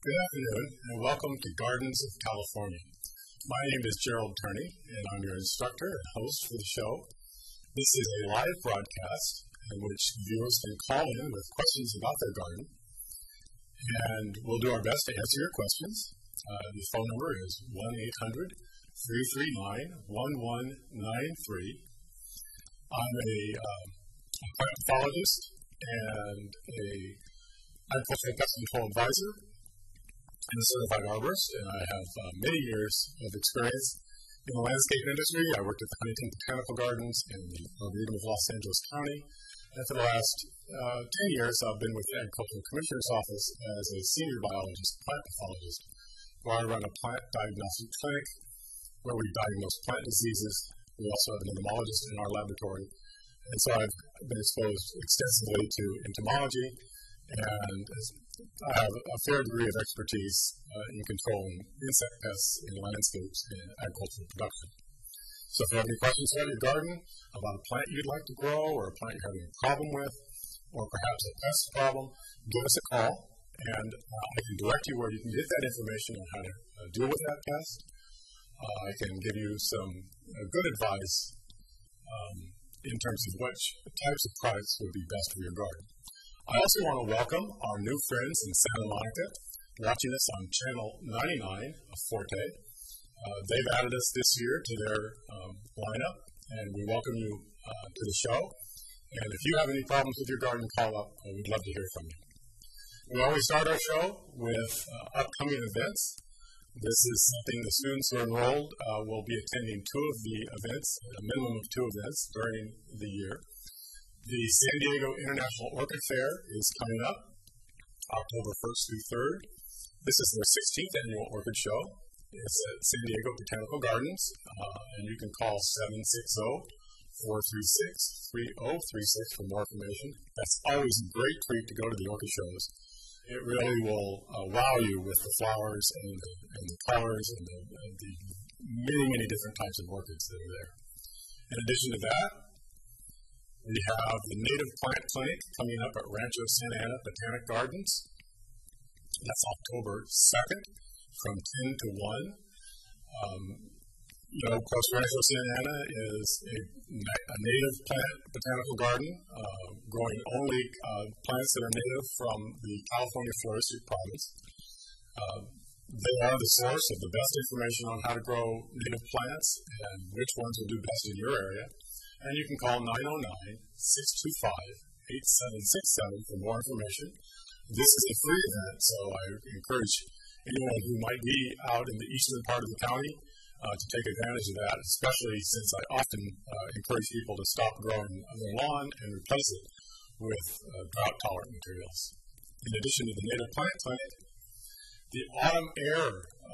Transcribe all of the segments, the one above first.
Good afternoon, and welcome to Gardens of California. My name is Gerald Turney, and I'm your instructor and host for the show. This is a live broadcast in which viewers can call in with questions about their garden, and we'll do our best to answer your questions. The phone number is 1-800-339-1193. I'm a plant pathologist and a agricultural pest control advisor and a certified arborist, and I have many years of experience in the landscape industry. I worked at the Huntington Botanical Gardens in the Arboretum of Los Angeles County, and for the last 10 years I've been with the Agricultural Commissioner's Office as a senior biologist, plant pathologist, where I run a plant diagnostic clinic where we diagnose plant diseases. We also have an entomologist in our laboratory, and so I've been exposed extensively to entomology, and I have a fair degree of expertise in controlling insect pests in landscapes and agricultural production. So if you have any questions about your garden, about a plant you'd like to grow, or a plant you're having a problem with, or perhaps a pest problem, give us a call, and I can direct you where you can get that information on how to deal with that pest. I can give you some good advice in terms of which types of products would be best for your garden. I also want to welcome our new friends in Santa Monica watching us on Channel 99 of Forte. They've added us this year to their lineup, and we welcome you to the show. And if you have any problems with your garden, call up. We'd love to hear from you. We always start our show with upcoming events. This is something the students who are enrolled will be attending two of the events, a minimum of two events during the year. The San Diego International Orchid Fair is coming up October 1st through 3rd. This is their 16th annual orchid show. It's at San Diego Botanical Gardens, and you can call 760-436-3036 for more information. That's always a great treat to go to the orchid shows. It really will wow you with the flowers and the colors and the many different types of orchids that are there. In addition to that, we have the Native Plant Clinic coming up at Rancho Santa Ana Botanic Gardens. That's October 2nd from 10 to 1. Of course, Rancho Santa Ana is a native plant botanical garden, growing only plants that are native from the California Floristry Province. They are the source of the best information on how to grow native plants and which ones will do best in your area. And you can call 909-625-8767 for more information. This is a free event, so I encourage anyone who might be out in the eastern part of the county to take advantage of that, especially since I often encourage people to stop growing their lawn and replace it with drought-tolerant materials. In addition to the Native Plant Clinic, the Autumn Air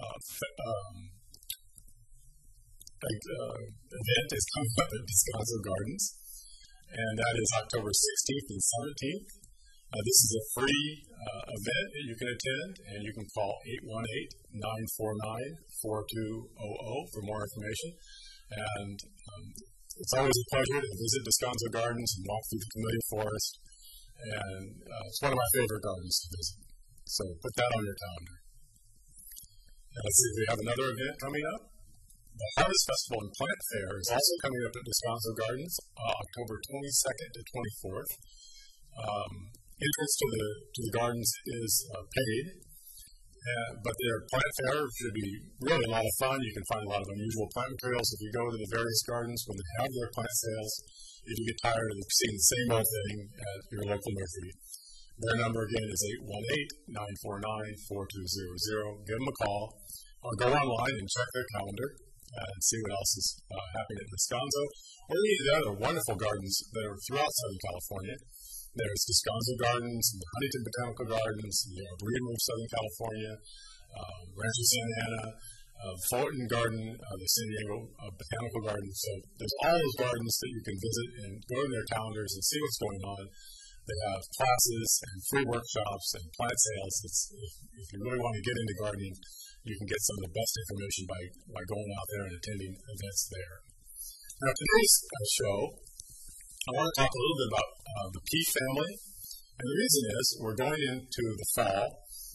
event is coming up at Descanso Gardens, and that is October 16th and 17th. This is a free event that you can attend, and you can call 818-949-4200 for more information. And it's always a pleasure to visit Descanso Gardens and walk through the Camellia Forest, and it's one of my favorite gardens to visit. So put that on your calendar. And let's see if we have another event coming up. The Harvest Festival and Plant Fair is also coming up at Descanso Gardens, October 22nd to 24th. Entrance to the gardens is paid, but their plant fair should be really a lot of fun. You can find a lot of unusual plant materials if you go to the various gardens when they have their plant sales. If you get tired of seeing the same old thing at your local nursery, their number again is 818-949-4200. Give them a call, or go online and check their calendar and see what else is happening at Descanso, or any of the other wonderful gardens that are throughout Southern California. There's Descanso Gardens, the Huntington Botanical Gardens, the Arboretum of Southern California, Rancho Santa Ana, Fullerton Garden, the San Diego Botanical Garden. So there's all those gardens that you can visit and go to their calendars and see what's going on. They have classes and free workshops and plant sales. If you really want to get into gardening, you can get some of the best information by going out there and attending events there. Now, today's show, I want to talk a little bit about the pea family. And the reason is we're going into the fall,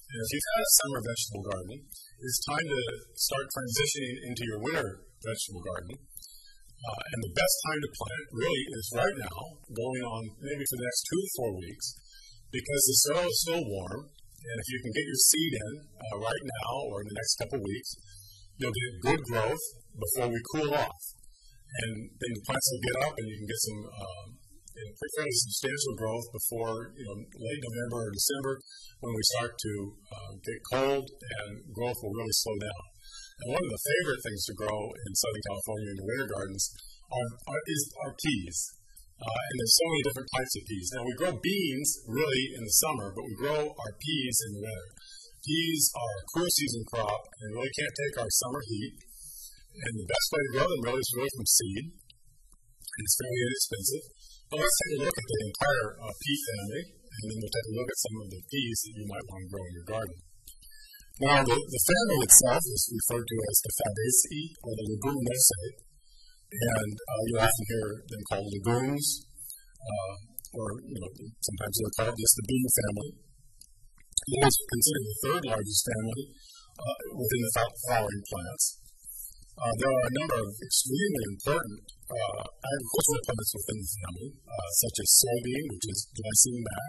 And if you've had a summer vegetable garden, it's time to start transitioning into your winter vegetable garden. And the best time to plant really is right now, going on maybe for the next 2 to 4 weeks, because the soil is still warm. And if you can get your seed in right now or in the next couple of weeks, you'll get good growth before we cool off. And then the plants will get up and you can get some fairly substantial growth before late November or December, when we start to get cold and growth will really slow down. And one of the favorite things to grow in Southern California in the winter gardens are peas. And there's so many different types of peas. Now, we grow beans really in the summer, but we grow our peas in the winter. Peas are a cool season crop and really can't take our summer heat. And the best way to grow them really is from seed. And it's fairly inexpensive. But let's take a look at the entire pea family, and then we'll take a look at some of the peas that you might want to grow in your garden. Now, the family itself is referred to as the Fabaceae, or the Leguminaceae, and you'll often hear them called legumes, or sometimes they're called just the bean family. It is considered the third largest family within the flowering plants. There are a number of extremely important agricultural plants within the family, such as soybean, which is Glycine max,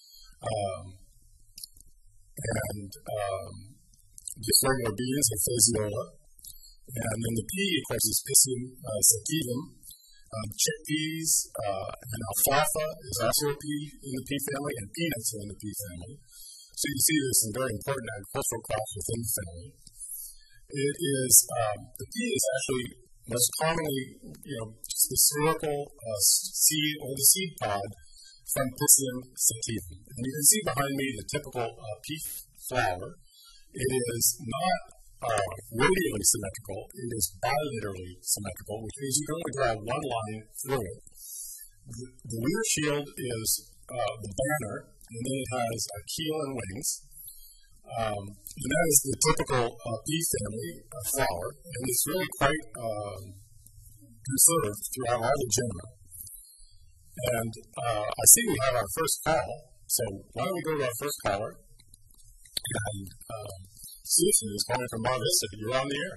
and just regular beans are Phaseola, and then the pea, of course, is Piscium sativum. Chickpeas and alfalfa is also a pea in the pea family, and peanuts are in the pea family. So you can see there's some very important agricultural crops within the family. It is, the pea is actually most commonly, just the spherical seed or the seed pod from Piscium sativum. And you can see behind me the typical pea flower. It is not radially symmetrical, it is bilaterally symmetrical, which means you can only draw one line through it. The rear shield is the banner, and then it has a keel and wings. And that is the typical pea family flower, and it's really quite conserved throughout all the genera. And I see we have our first call, so why don't we go to our first caller? And Susan is calling from Mar Vista. You're on the air.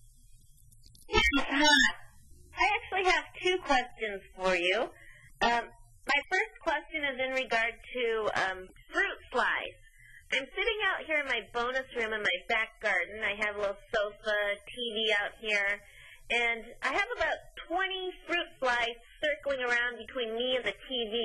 I actually have 2 questions for you. My first question is in regard to fruit flies. I'm sitting out here in my bonus room in my back garden. I have a little sofa, TV out here, and I have about 20 fruit flies circling around between me and the TV.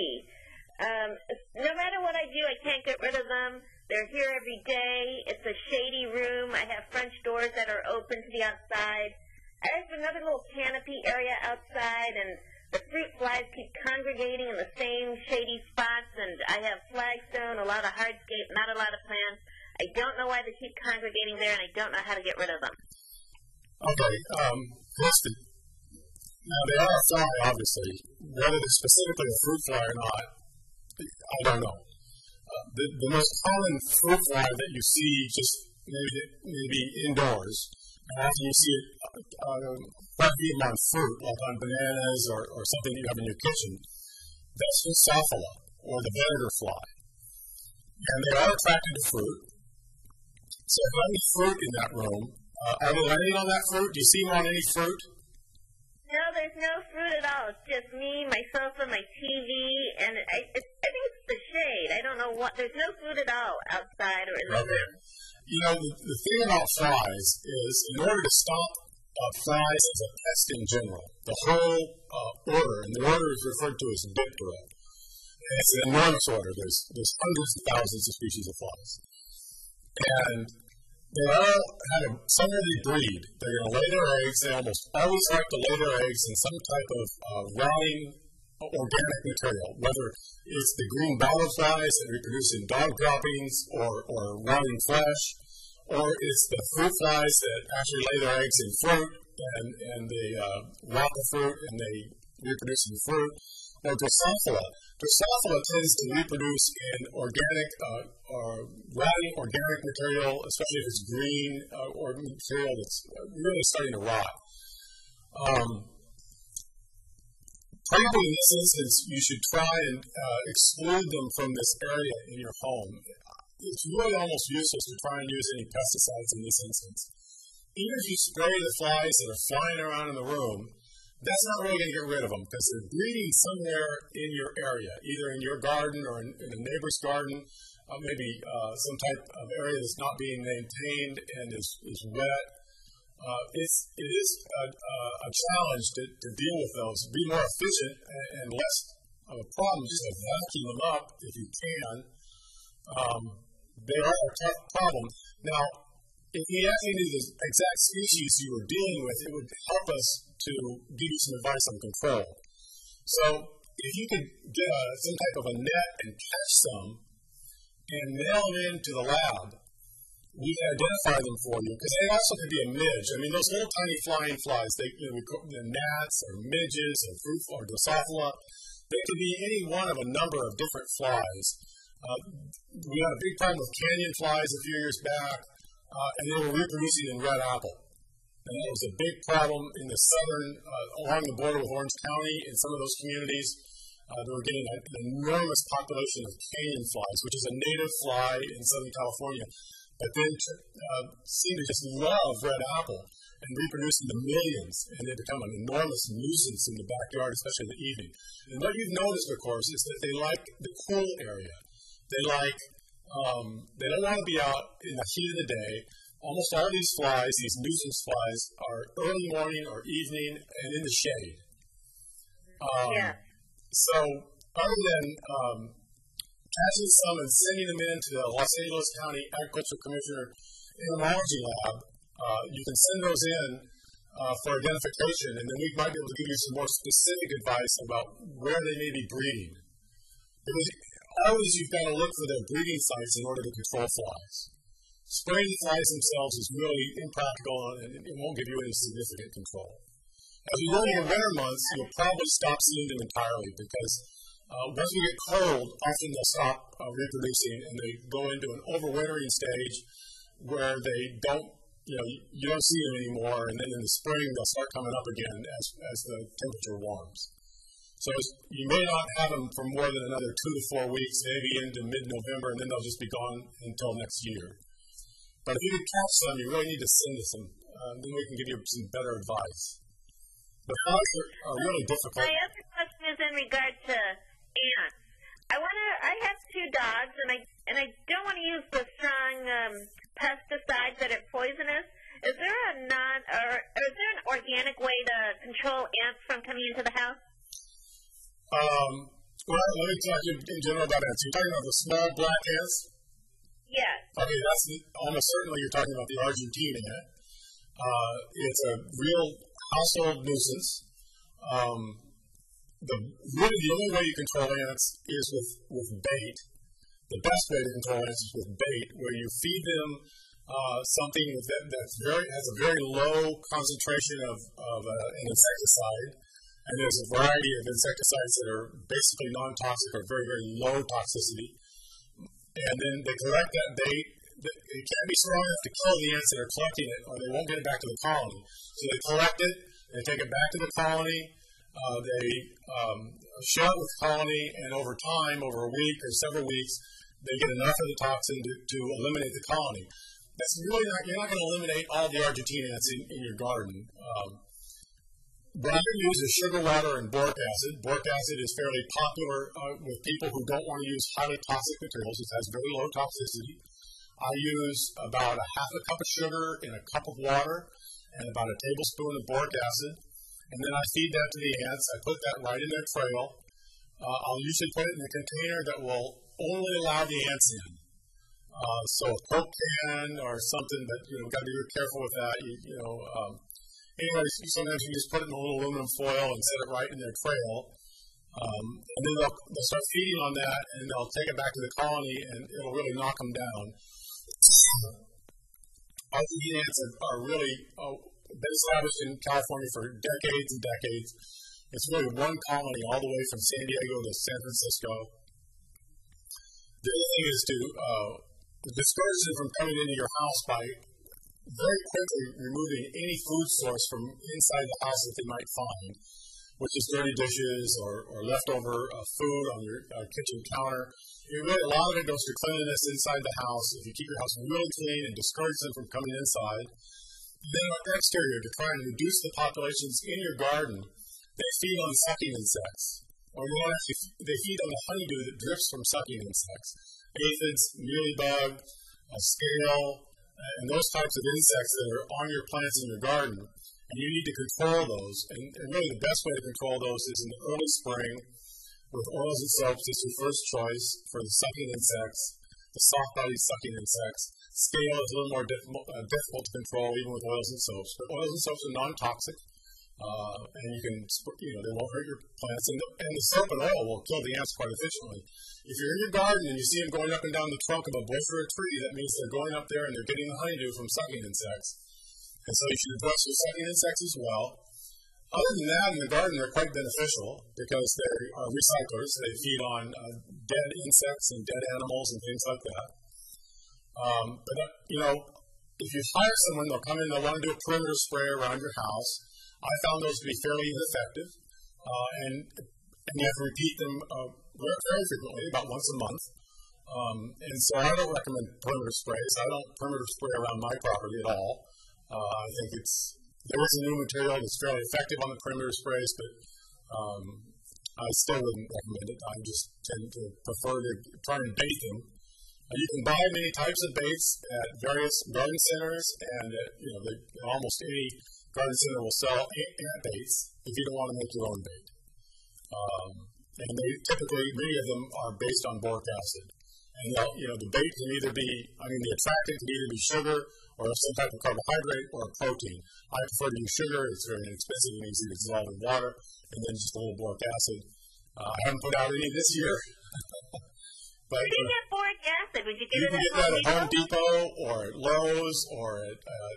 No matter what I do, I can't get rid of them. They're here every day. It's a shady room. I have French doors that are open to the outside. I have another little canopy area outside, and the fruit flies keep congregating in the same shady spots, and I have flagstone, a lot of hardscape, not a lot of plants. I don't know why they keep congregating there, and I don't know how to get rid of them. Okay, listen. Now, they are a fly, obviously. Whether they're specifically a fruit fly or not, I don't know. The most common fruit fly that you see just maybe indoors, and often you see it quite even on fruit, like on bananas or something that you have in your kitchen, that's Drosophila, or the vinegar fly. And they are attracted to fruit. So if you have any fruit in that room, are they landing on that fruit? Do you see them on any fruit? No, there's no fruit at all. It's just me, my sofa, my TV, and I think it's the shade. I don't know what. There's no fruit at all outside or in the room. The thing about flies is, in order to stop flies as a pest in general, the whole order, and the order is referred to as Diptera. It's an enormous order. There's hundreds of thousands of species of flies. And they all have somewhere they breed. They're going to lay their eggs. They almost always like to lay their eggs in some type of rotting organic material, whether it's the green bottle flies that reproduce in dog droppings or rotting flesh, or it's the fruit flies that actually lay their eggs in fruit and they rot the fruit and they reproduce in fruit, or Drosophila. Drosophila tends to reproduce in organic rotting organic material, especially if it's green or material that's really starting to rot. Probably in this instance, you should try and exclude them from this area in your home. it's really almost useless to try and use any pesticides in this instance. Even if you spray the flies that are flying around in the room, that's not really going to get rid of them because they're breeding somewhere in your area, either in your garden or in a neighbor's garden, maybe some type of area that's not being maintained and is wet. It is a challenge to deal with those, be more efficient and less of a problem, just to vacuum them up if you can. They are a tough problem. Now, if we actually knew the exact species you were dealing with, it would help us to give you some advice on control. So, if you could get some type of a net and catch some and mail them into the lab, we can identify them for you, because they also could be a midge. I mean, those little tiny flying flies, we call them gnats or midges or fruit or Drosophila. They could be any one of a number of different flies. We had a big problem with canyon flies a few years back, and they were reproducing in red apple. And that was a big problem in the southern, along the border with Orange County, in some of those communities. They were getting an enormous population of canyon flies, which is a native fly in Southern California, but then seem to just love red apple and reproduce in the millions, and they become an enormous nuisance in the backyard, especially in the evening. And what you've noticed, of course, is that they like the cool area. They don't want to be out in the heat of the day. Almost all these flies, these nuisance flies, are early morning or evening and in the shade. So, other than catching some and sending them into the Los Angeles County Agricultural Commissioner Entomology Lab, you can send those in for identification, and then we might be able to give you some more specific advice about where they may be breeding. Because always you've got to look for their breeding sites in order to control flies. Spraying the flies themselves is really impractical, and it won't give you any significant control. As we go into the winter months, you'll probably stop seeing them entirely, because once we get cold, often they'll stop reproducing, and they go into an overwintering stage where they don't, you don't see them anymore, and then in the spring they'll start coming up again as the temperature warms. So you may not have them for more than another 2 to 4 weeks, maybe into mid-November, and then they'll just be gone until next year. But if you can catch some, you really need to send us some. Then we can give you some better advice. The flies are really difficult. My other question is in regard to ants. I have 2 dogs, and I don't want to use the strong pesticides that are poisonous. Is there is there an organic way to control ants from coming into the house? Well, let me talk in general about ants. You're talking about the small black ants? Yes. Okay, that's almost certainly you're talking about the Argentine ant. It's a real household nuisance. Really the only way you control ants is with bait. The best way to control ants is with bait, where you feed them something that has a very low concentration of an insecticide. And there's a variety of insecticides that are basically non-toxic or very, very low toxicity. And then they collect that bait. It can't be strong enough to kill the ants that are collecting it, or they won't get it back to the colony. So they collect it, they take it back to the colony, they share it with the colony, and over time, over a week or several weeks, they get enough of the toxin to eliminate the colony. That's really you're not going to eliminate all the Argentine ants in your garden. What I use is sugar water and boric acid. Boric acid is fairly popular with people who don't want to use highly toxic materials. It has very low toxicity. I use about a half a cup of sugar in a cup of water and about a tablespoon of boric acid. And then I feed that to the ants. I put that right in their trail. I'll usually put it in a container that will only allow the ants in. So a Coke can or something, but we've got to be very careful with that. Anyway, sometimes you just put it in a little aluminum foil and set it right in their trail. And then they'll start feeding on that, and they'll take it back to the colony, and it'll really knock them down. Argentine ants are really been established in California for decades and decades. It's really one colony all the way from San Diego to San Francisco. The other thing is to discourage them from coming into your house by very quickly removing any food source from inside the house that they might find. which is dirty dishes or leftover food on your kitchen counter. Really, a lot of it goes to cleanliness inside the house. If you keep your house really clean and discourage them from coming inside. Then on the exterior, to try and reduce the populations in your garden, they feed on sucking insects. Or more actually, they feed on the honeydew that drifts from sucking insects. Aphids, mealybug, scale, and those types of insects that are on your plants in your garden. And you need to control those. And really the best way to control those is in the early spring with oils and soaps is your first choice for the sucking insects, the soft-bodied sucking insects. Scale is a little more difficult to control even with oils and soaps. But oils and soaps are non-toxic. And you can, they won't hurt your plants. And the soap and oil will kill the ants quite efficiently. If you're in your garden and you see them going up and down the trunk of a bush or a tree, that means they're going up there and they're getting the honeydew from sucking insects. And so you should address your sucking insects as well. Other than that, in the garden, they're quite beneficial because they are recyclers. They feed on dead insects and dead animals and things like that. If you hire someone, they'll come in, they'll want to do a perimeter spray around your house. I found those to be fairly ineffective, and you have to repeat them very frequently, about once a month. And so I don't recommend perimeter sprays. I don't perimeter spray around my property at all. I think there is a new material that's fairly effective on the perimeter sprays, but I still wouldn't recommend it. I just tend to prefer to try and bait them. You can buy many types of baits at various garden centers, and almost any garden center will sell ant baits if you don't want to make your own bait. And they typically, many of them are based on boric acid. And the bait can either be, the attractant can either be sugar or some type of carbohydrate or a protein. I prefer to use sugar. It's very inexpensive and easy to dissolve in water, and then just a little boric acid. I haven't put out any this year. But, you get boric acid? Would you get it at Home Depot or at Lowe's or at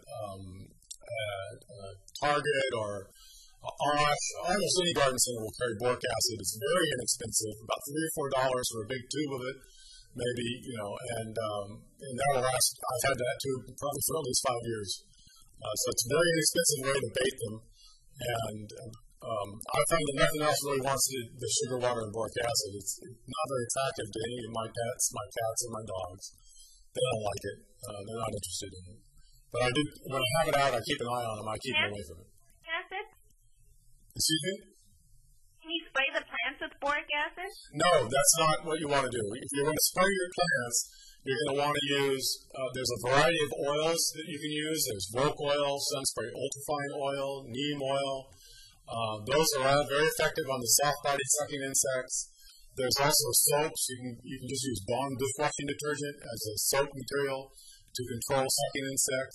Target or Osh. Almost any garden center will carry boric acid. It's very inexpensive, about $3 or $4 for a big tube of it, maybe, and that will last. I've had that tube probably for at least 5 years. So it's a very inexpensive way to bait them, and I find that nothing else really wants the sugar water and boric acid. It's not very attractive to any of my pets, and my dogs. They don't like it. They're not interested in it. But when I have it out, I keep an eye on them. I keep them away from it. Acid? Excuse me? Can you spray the plants with boric acid? No, that's not what you want to do. If you're going to spray your plants, you're going to want to use, there's a variety of oils that you can use. There's Vogue oil, some spray ultrafine oil, neem oil. Those are all very effective on the soft-bodied sucking insects. There's also soaps. You can just use Bond dishwashing detergent as a soap material to control sucking insects.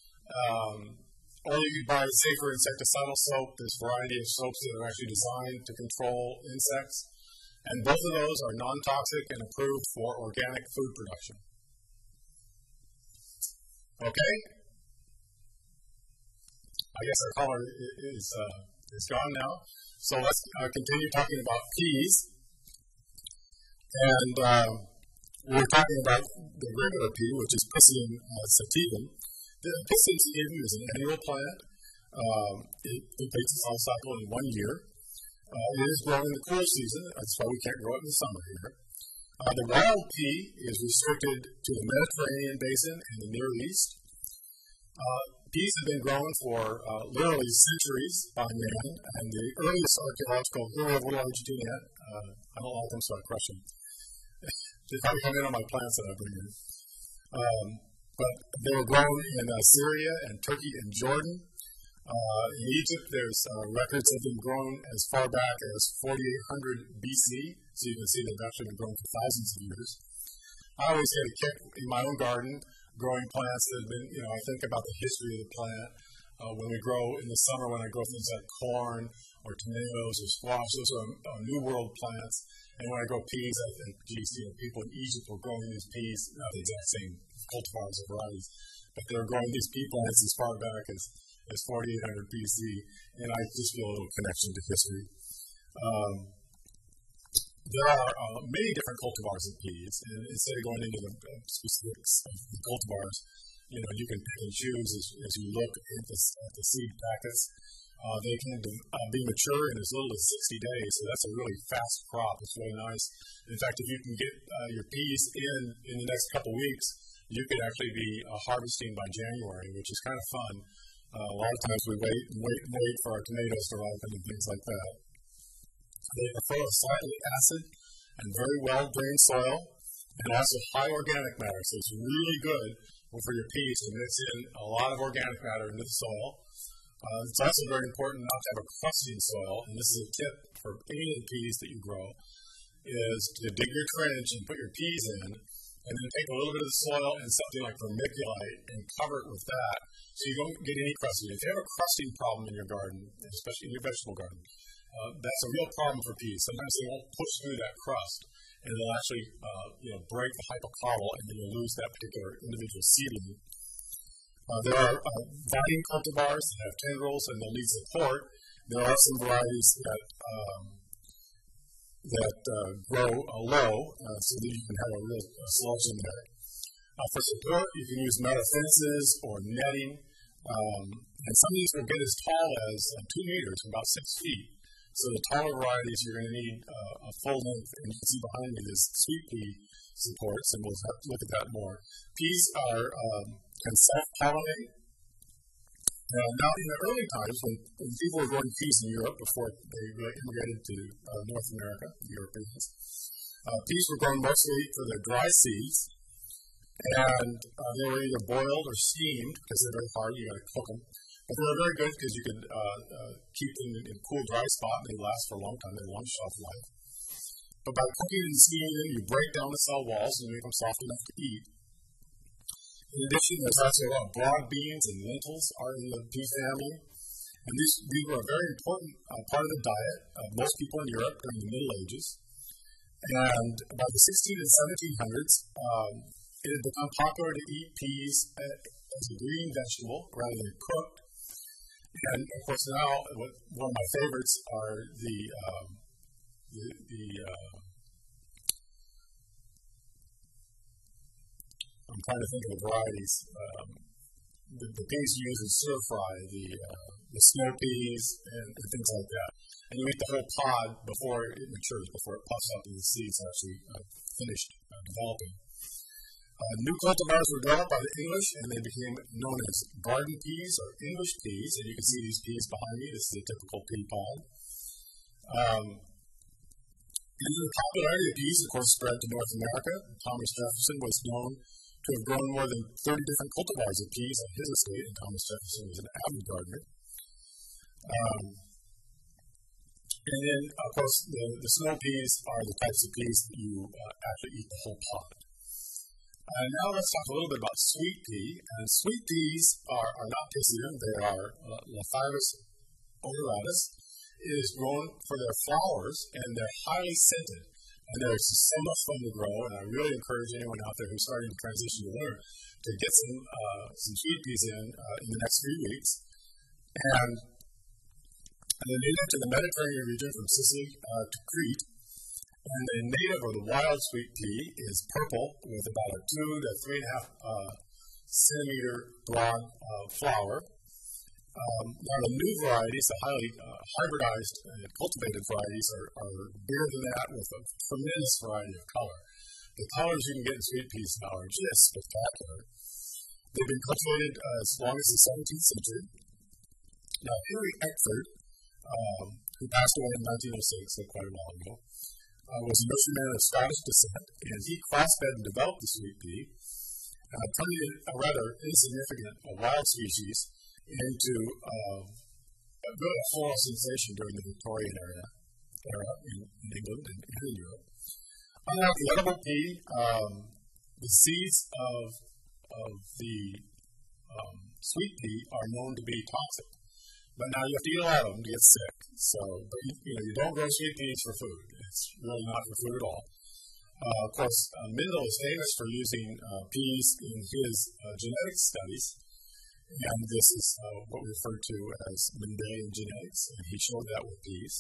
Or you can buy safer insecticidal soap. There's a variety of soaps that are actually designed to control insects. And both of those are non-toxic and approved for organic food production. Okay? I guess our caller is gone now. So let's continue talking about peas. And we're talking about the regular pea, which is Picillium sativum. The Picillium sativum is an annual plant. It completes its life cycle in 1 year. It is grown in the cool season. That's why we can't grow it in the summer here. The wild pea is restricted to the Mediterranean basin and the Near East. Peas have been grown for literally centuries by man, and the earliest archaeological, we have one Argentina. I don't like them, so I crush them. They probably come in on my plants that I bring in. But they were grown in Syria and Turkey and Jordan. In Egypt, there's records of them grown as far back as 4800 BC, so you can see they've actually been grown for thousands of years. I always get a kick in my own garden growing plants that have been, I think about the history of the plant. When we grow in the summer, when I grow things like corn or tomatoes or squash, those are New World plants. And when I grow peas, I think, people in Egypt were growing these peas, not the exact same cultivars or varieties, but they were growing these pea plants as far back as 4800 BC, and I just feel a little connection to history. There are many different cultivars of peas, and instead of going into the specifics of the cultivars, you can pick and choose as you look at the seed packets. They can be mature in as little as 60 days, so that's a really fast crop. It's really nice. In fact, if you can get your peas in the next couple weeks, you could actually be harvesting by January, which is kind of fun. A lot of times we wait for our tomatoes to ripen and things like that. They prefer a slightly acid and very well-drained soil, and also high organic matter, so it's really good for your peas to mix in a lot of organic matter into the soil. It's also very important not to have a crusting soil, and this is a tip for any of the peas that you grow, is to dig your trench and put your peas in, and then take a little bit of the soil and something like vermiculite and cover it with that so you don't get any crusting. If you have a crusting problem in your garden, especially in your vegetable garden, that's a real problem for peas. Sometimes they won't push through that crust, and they'll actually break the hypocotyl, and then you'll lose that particular individual seedling. There are vine cultivars that have tendrils and they'll need support. There are some varieties that grow low, so that you can have a real sludge in there. For support, you can use metal fences or netting, and some of these will get as tall as 2 meters, about 6 feet. So the taller varieties, you're going to need a full length, and you can see behind me this sweet pea supports, and we'll have to look at that more. Peas can self-pollinate. Now, in the early times, when people were growing peas in Europe before they immigrated to North America, the Europeans, peas were grown mostly for their dry seeds, and they were either boiled or steamed because they're very hard. You got to cook them. But they were very good because you could keep them in a cool, dry spot, and they last for a long time. They have long shelf life. But by cooking and steaming them, you break down the cell walls and make them soft enough to eat. In addition, there's also broad beans and lentils are in the pea family. And these were a very important part of the diet of most people in Europe during the Middle Ages. And by the 1600s and 1700s, it had become popular to eat peas as a green vegetable rather than cooked. And of course now, one of my favorites are I'm trying to think of the varieties. The peas you use in stir fry, the snow peas and things like that. And you eat the whole pod before it matures, before it puffs up and the seeds actually finished developing. New cultivars were developed by the English, and they became known as garden peas or English peas. And you can see these peas behind me. This is a typical pea pod. And the popularity of peas, of course, spread to North America. Thomas Jefferson was known to have grown more than 30 different cultivars of peas on his estate, and Thomas Jefferson was an avid gardener. And then, of course, the snow peas are the types of peas that you actually eat the whole pod. Now let's talk a little bit about sweet pea. And sweet peas are not Pisidium, they are Lathyrus odoratus. It is grown for their flowers, and they're highly scented. And they're so much fun to grow, and I really encourage anyone out there who's starting to transition to winter to get some sweet peas in the next few weeks. And they're native to the Mediterranean region from Sicily to Crete. And the native or the wild sweet pea is purple with about a 2 to 3.5 centimeter broad flower. Now the new varieties, the highly hybridized and cultivated varieties are bigger than that with a tremendous variety of color. The colors you can get in sweet peas now are just spectacular. They've been cultivated as long as the 17th century. Now Henry Eckford, who passed away in 1906, so quite a while ago, was a nurseryman of Scottish descent, and he crossbred and developed the sweet pea, turning a rather insignificant wild species into really a floral sensation during the Victorian era in England and in Europe. Unlike the edible pea, the seeds of the sweet pea are known to be toxic. But now you have to eat a lot of them to get sick. But you don't grow sweet peas for food. It's really not for food at all. Of course, Mendel is famous for using peas in his genetic studies. And this is what we refer to as Mendelian genetics, and he showed that with peas.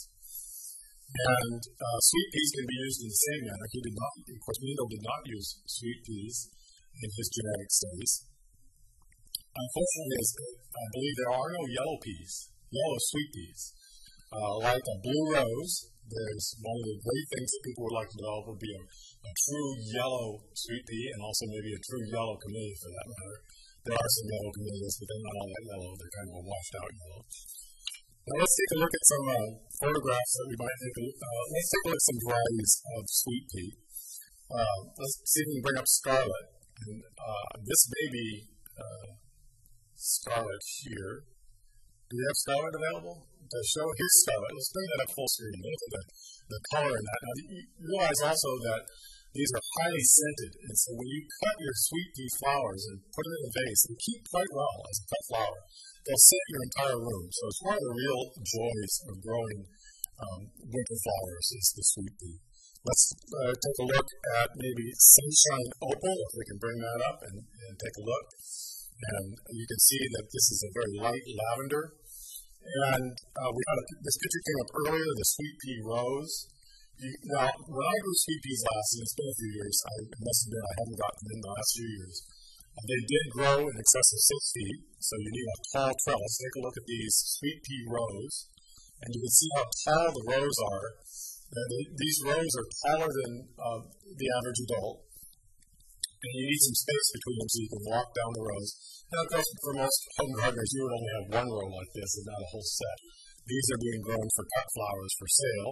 And sweet peas can be used in the same manner. He did not, of course, Mendel did not use sweet peas in his genetic studies. Unfortunately, I believe there are no yellow peas. yellow sweet peas. Like a blue rose, there's one of the great things that people would like to develop would be a true yellow sweet pea and also maybe a true yellow camellia for that matter. There are some yellow camellias, but they're not all that yellow. They're kind of a washed out yellow. Now let's take a look at some photographs that we might take a look at. Let's take a look at some varieties of sweet pea. Let's see if we can bring up Scarlet. And this may be Scarlet here. Do we have Scarlet available to show? Here's Scarlet. Let's bring that up full screen. Look at the color in that. Now, you realize also that these are highly scented, and so when you cut your sweet pea flowers and put them in a vase, they keep quite well as a cut flower. They'll scent your entire room. So it's one of the real joys of growing winter flowers is the sweet pea. Let's take a look at maybe Sunshine Opal, if we can bring that up and take a look. And you can see that this is a very light lavender. And this picture came up earlier, the sweet pea rose. Now, when I grew sweet peas last, and it's been a few years, I must admit I haven't gotten them in the last few years. They did grow in excess of 6 feet, so you need a tall trellis. Take a look at these sweet pea rows, and you can see how tall the rows are. These rows are taller than the average adult, and you need some space between them so you can walk down the rows. And of course, for most home gardeners, you would only have one row like this and not a whole set. These are being grown for cut flowers for sale.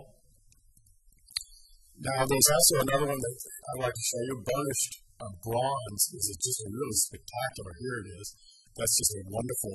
Now, there's also another one that I'd like to show you. Burnished bronze is just a really spectacular. Here it is. That's just a wonderful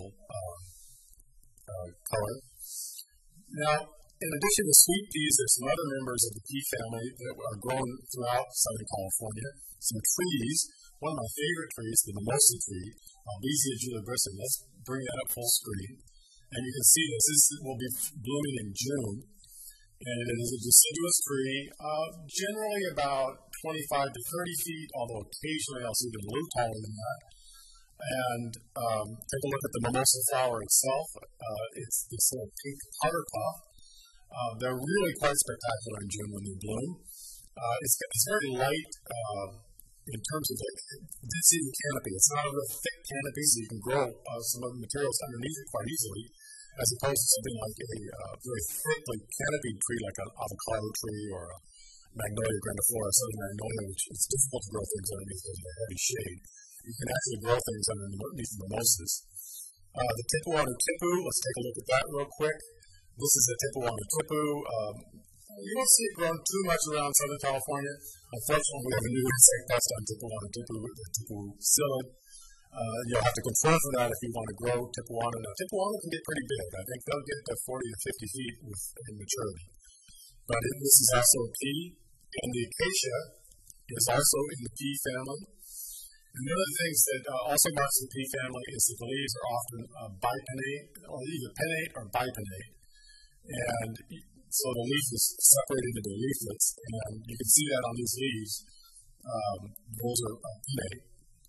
color. Now, in addition to sweet peas, there's some other members of the pea family that are grown throughout Southern California. Some trees. One of my favorite trees, the mimosa tree, Albizia julibrissin. Let's bring that up full screen. And you can see this will be blooming in June. And it is a deciduous tree, generally about 25 to 30 feet, although occasionally I'll see them a little taller than that. And take a look at the mimosa flower itself. It's this little pink powder puff. They're really quite spectacular in June when they bloom. It's very light in terms of the density of the canopy. It's not a real thick canopy, so you can grow some of the materials underneath it quite easily, as opposed to something like a very thickly canopied tree like an avocado tree or a Magnolia grandiflora, southern magnolia, which is difficult to grow things underneath because of the heavy shade. You can actually grow things underneath the mimosas. The Tipuana tipu, let's take a look at that real quick. This is a Tipuana tipu. You won't see it grown too much around Southern California. Unfortunately, we have a new insect pest on Tipuana tipu, the tipu psyllid. You'll have to confirm for that if you want to grow Tipuana. Now, Tipuana can get pretty big. I think they'll get to 40 to 50 feet in maturity. But this is also a pea, and the acacia is also in the pea family. And one of the things that also marks the pea family is that the leaves are often bipinnate, or either pinnate or bipinnate. And so the leaf is separated into leaflets, and you can see that on these leaves. Those are pinnate.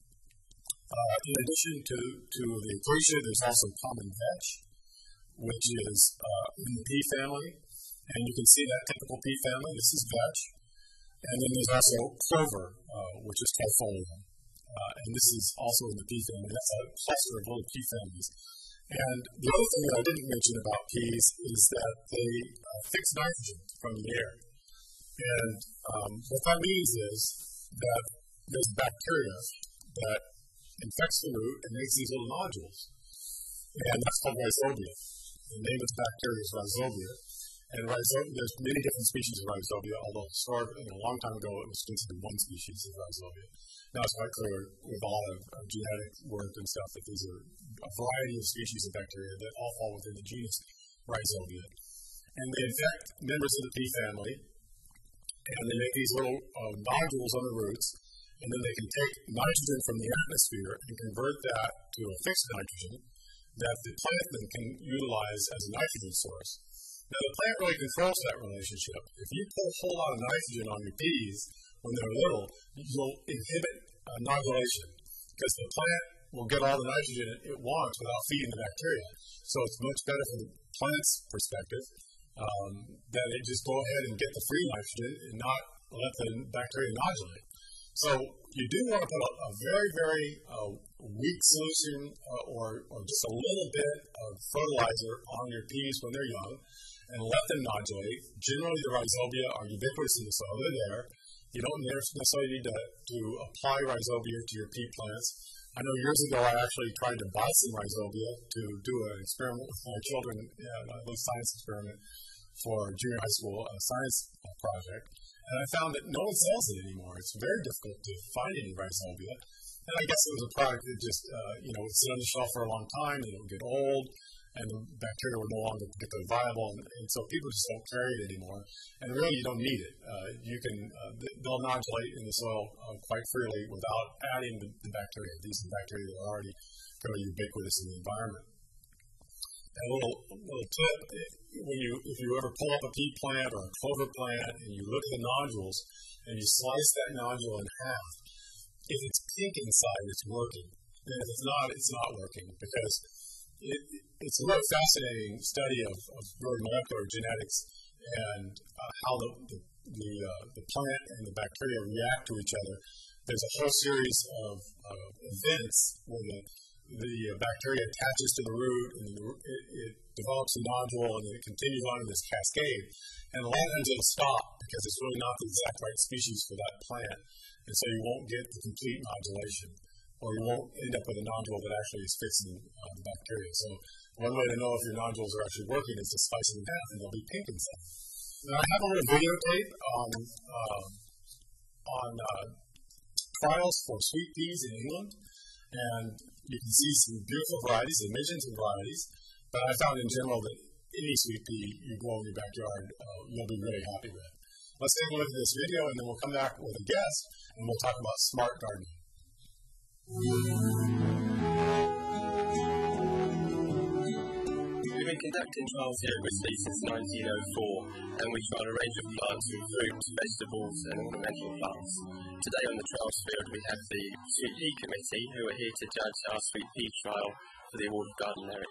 In addition to the acacia, there's also common vetch, which is in the pea family. And you can see that typical pea family. This is vetch. And then there's also clover, which is trifolium. And this is also in the pea family. That's a cluster of little pea families. And the other thing that I didn't mention about peas is that they fix nitrogen from the air. And what that means is that there's bacteria that infects the root and makes these little nodules. And that's called rhizobia. The name of the bacteria is rhizobia. And there's many different species of rhizobia, although a long time ago it was considered one species of rhizobia. Now it's quite clear with a lot of genetic work and stuff that these are a variety of species of bacteria that all fall within the genus Rhizobia. And they infect members of the pea family, and they make these little nodules on the roots, and then they can take nitrogen from the atmosphere and convert that to a fixed nitrogen that the plant then can utilize as a nitrogen source. Now, the plant really controls that relationship. If you pull a whole lot of nitrogen on your peas when they're little, you'll inhibit nodulation because the plant will get all the nitrogen it wants without feeding the bacteria. So it's much better from the plant's perspective that it just go ahead and get the free nitrogen and not let the bacteria nodulate. So you do want to put a very, very weak solution or just a little bit of fertilizer on your peas when they're young and let them nodulate. Generally, the rhizobia are ubiquitous in the soil. They're there. You don't necessarily need to apply rhizobia to your pea plants. I know years ago I actually tried to buy some rhizobia to do an experiment with my children, a little science experiment for junior high school science project. And I found that no one sells it anymore. It's very difficult to find any rhizobia. And I guess it was a product that just, would sit on the shelf for a long time, and it would get old, and the bacteria were no longer particularly viable, and so people just don't carry it anymore. And really, you don't need it. They'll nodulate in the soil quite freely without adding the bacteria. These are bacteria that are already fairly ubiquitous in the environment. A little tip, if you ever pull up a pea plant or a clover plant and you look at the nodules and you slice that nodule in half, if it's pink inside, it's working. And if it's not, it's not working, because it's a really fascinating study of really molecular genetics and how the plant and the bacteria react to each other. There's a whole series of events where the bacteria attaches to the root, and it develops a nodule, and then it continues on in this cascade. And a lot of times it'll stop because it's really not the exact right species for that plant, and so you won't get the complete nodulation, or you won't end up with a nodule that actually is fixing the bacteria. So one way to know if your nodules are actually working is to slice them in half, and they'll be pink inside. Now I have a little videotape on trials for sweet peas in England, and you can see some beautiful varieties. They mention some varieties, but I found in general that any sweet pea you grow in your backyard, you'll be really happy with. Let's take a look at this video, and then we'll come back with a guest, and we'll talk about smart gardening. We've been conducting trials here at Wisley since 1904, and we tried a range of plants from fruit, vegetables, and ornamental plants. Today on the trials field we have the Sweet Pea Committee, who are here to judge our Sweet Pea trial for the Award of Garden Merit.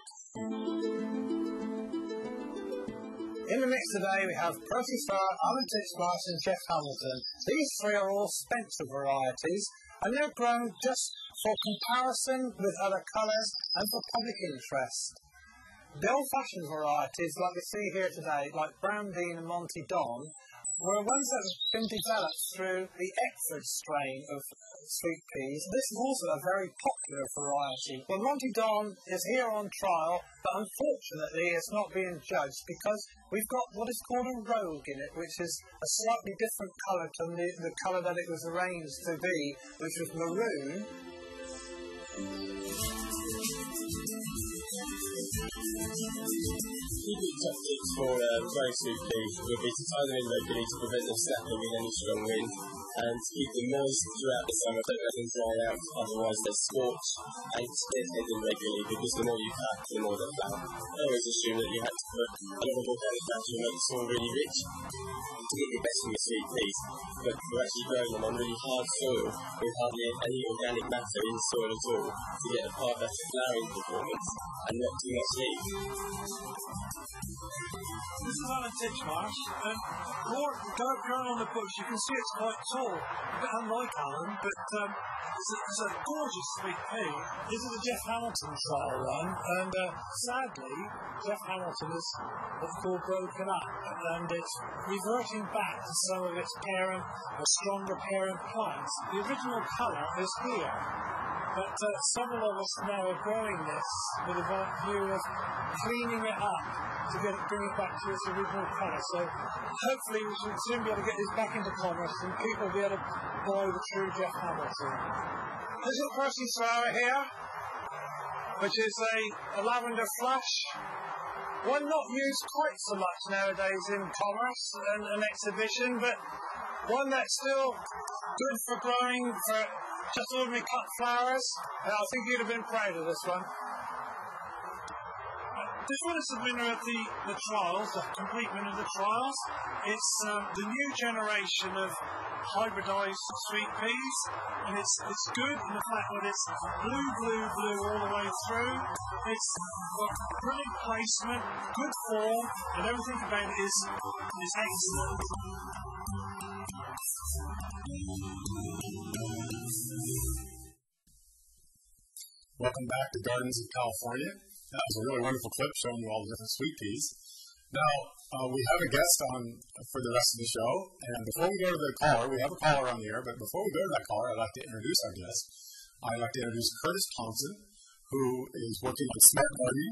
In the mix today we have Percy Farr, Alan Titchmarsh and Jeff Hamilton. These three are all Spencer varieties, and they're grown just for comparison with other colours and for public interest. The old-fashioned varieties, like we see here today, like Brown Bean and Monty Don, were ones that have been developed through the Eckford strain of sweet peas. This is also a very popular variety. Well, Monty Don is here on trial, but unfortunately it's not being judged because we've got what is called a rogue in it, which is a slightly different colour to the colour that it was arranged to be, which was maroon. Key tactics for growing sweet peas would be to tie them in regularly to prevent them snapping in any strong wind, and to keep them moist throughout the summer, don't let them dry out, otherwise they're scorched, and split them regularly, because the more you cut, the more they flower. I always assume that you have to put a lot of organic matter to make the soil really rich to get the best from your sweet peas, but for actually growing them on really hard soil with hardly any organic matter in the soil at all to get a far better flowering performance and not too much heat. This is Alan Titchmarsh, and growing on the bush, you can see it's quite tall. A bit unlike Alan, but it's a gorgeous sweet pea. This is a Jeff Hamilton trial one, and sadly, Jeff Hamilton is what's called broken up, and it's reverting back to some of its parent, or stronger parent plants. The original colour is here. But several of us now are growing this with a view of cleaning it up to bring it back to its original colour. So hopefully we should soon be able to get this back into commerce and people will be able to buy the true Jeff Hamilton. This is Percy flower here, which is a lavender flush. One not used quite so much nowadays in commerce and an exhibition, but one that's still good for growing for just ordinary cut flowers. I think you'd have been proud of this one. This one is the winner of the trials, the complete winner of the trials. It's the new generation of hybridised sweet peas, and it's good in the fact that it's blue all the way through. It's got brilliant placement, good form, and everything about it is excellent. Welcome back to Gardens of California. That was a really wonderful clip showing you all the different sweet peas. Now, we have a guest on for the rest of the show, and before we go to the caller, we have a caller on the air, but before we go to that caller, I'd like to introduce our guest. I'd like to introduce Curtis Thompson, who is working on smart gardening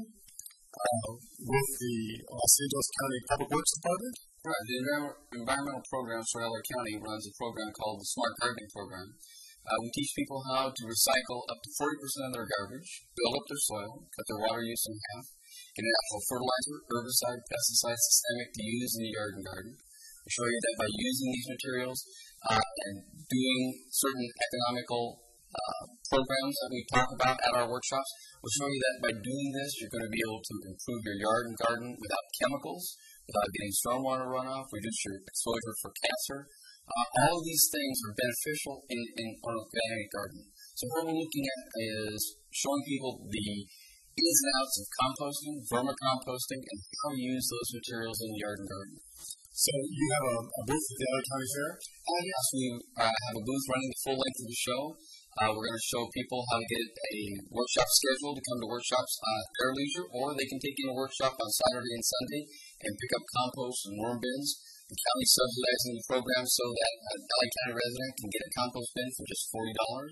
with the Los Angeles County Public Works Department. Right. The Environmental Programs for LA County runs a program called the Smart Gardening Program. We teach people how to recycle up to 40% of their garbage, build up their soil, cut their water use in half, get an actual fertilizer, herbicide, pesticide, systemic to use in the yard and garden. We show you that by using these materials and doing certain economical programs that we talk about at our workshops, we'll show you that by doing this, you're going to be able to improve your yard and garden without chemicals, without getting stormwater runoff, reduce your exposure for cancer. All of these things are beneficial in an organic garden. So what we're looking at is showing people the ins and outs of composting, vermicomposting, and how to use those materials in the yard and garden. So you have a booth at the LA County Fair? Yes, we have a booth running the full length of the show. We're going to show people how to get a workshop schedule to come to workshops at their leisure, or they can take in a workshop on Saturday and Sunday and pick up compost and worm bins. The county is subsidizing the program so that an LA County resident can get a compost bin for just $40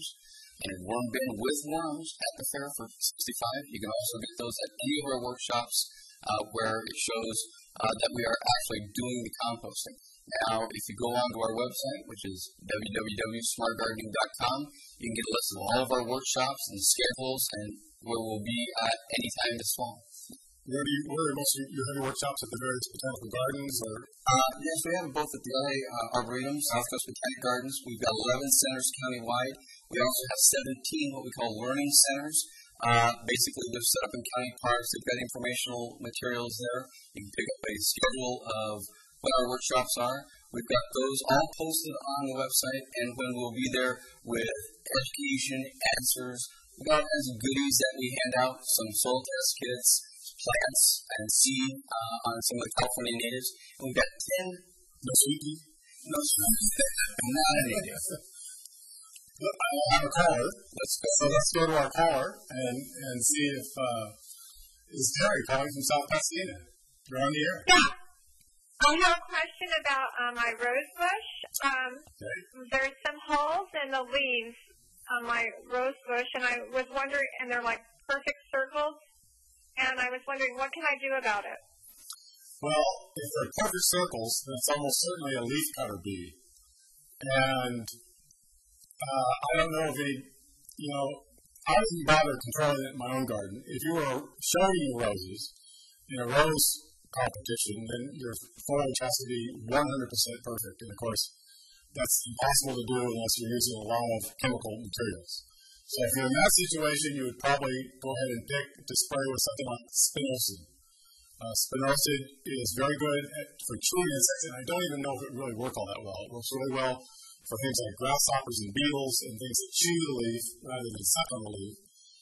and a worm bin with worms at the fair for $65. You can also get those at any of our workshops where it shows that we are actually doing the composting. Now, if you go onto our website, which is www.smartgardening.com, you can get a list of all of our workshops and schedules and where we'll be at any time this fall. Where are most of your workshops at the various botanical gardens? Or? Yes, we have both at the LA Arboretum, South Coast Botanic Gardens. We've got 11 centers countywide. We also have 17 what we call learning centers. Basically, they're set up in county parks. They've got informational materials there. You can pick up a schedule of what our workshops are. We've got those all posted on the website, and when we'll be there with education, answers, we've got as goodies that we hand out, some soil test kits, plants, and seed on some of the California natives. And we've got 10... No sweetie? No sweetie. Not a native. Look, I have a caller. Let's go to our caller and see if is Terry calling from South Pasadena. You're on the air. Yeah. I have a question about my rose bush. Okay. There's some holes in the leaves on my rose bush, and I was wondering, and they're like perfect circles, and I was wondering, what can I do about it? Well, if they're perfect circles, then it's almost certainly a leaf cutter bee. And I don't know if I wouldn't bother controlling it in my own garden. If you were showing your roses in a rose competition, then your foliage has to be 100% perfect. And of course, that's impossible to do unless you're using a lot of chemical materials. So if you're in that situation, you would probably go ahead and pick to spray with something like spinosad. Spinosad is very good for chewing insects, and I don't even know if it really works all that well. It works really well for things like grasshoppers and beetles and things that chew the leaf rather than suck on the leaf.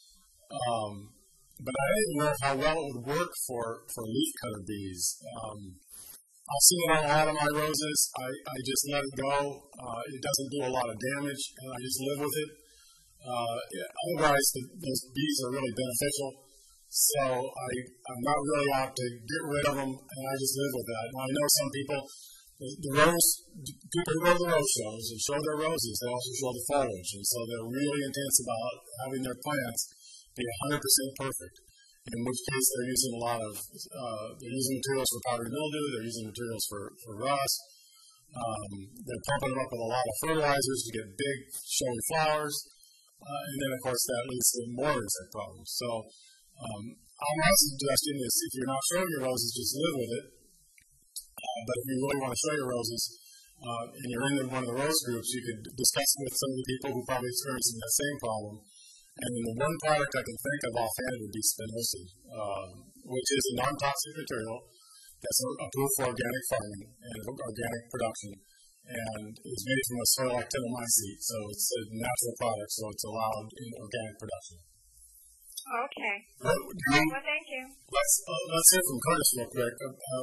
But I don't even know how well it would work for leaf cutter bees. I've seen it on a lot of my roses. I just let it go. It doesn't do a lot of damage, and I just live with it. Otherwise, those bees are really beneficial. So I'm not really out to get rid of them, and I just live with that. Now, I know some people, people who go to the rose shows and show their roses, they also show the foliage, and so they're really intense about having their plants be 100% perfect. In which case, they're using a lot of materials for powdery mildew, they're using materials for rust. They're pumping them up with a lot of fertilizers to get big, showy flowers. And then, of course, that leads to more insect problems. So, all my suggestion is if you're not showing your roses, just live with it. But if you really want to show your roses, and you're in one of the rose groups, you could discuss with some of the people who probably experiencing that same problem. And the one product I can think of offhand would be spinosad, which is a non-toxic material that's approved for organic farming and organic production, and is made from a soil actinomycete, so it's a natural product, so it's allowed in organic production. Okay. Well, Well, thank you. let's hear from Curtis real quick.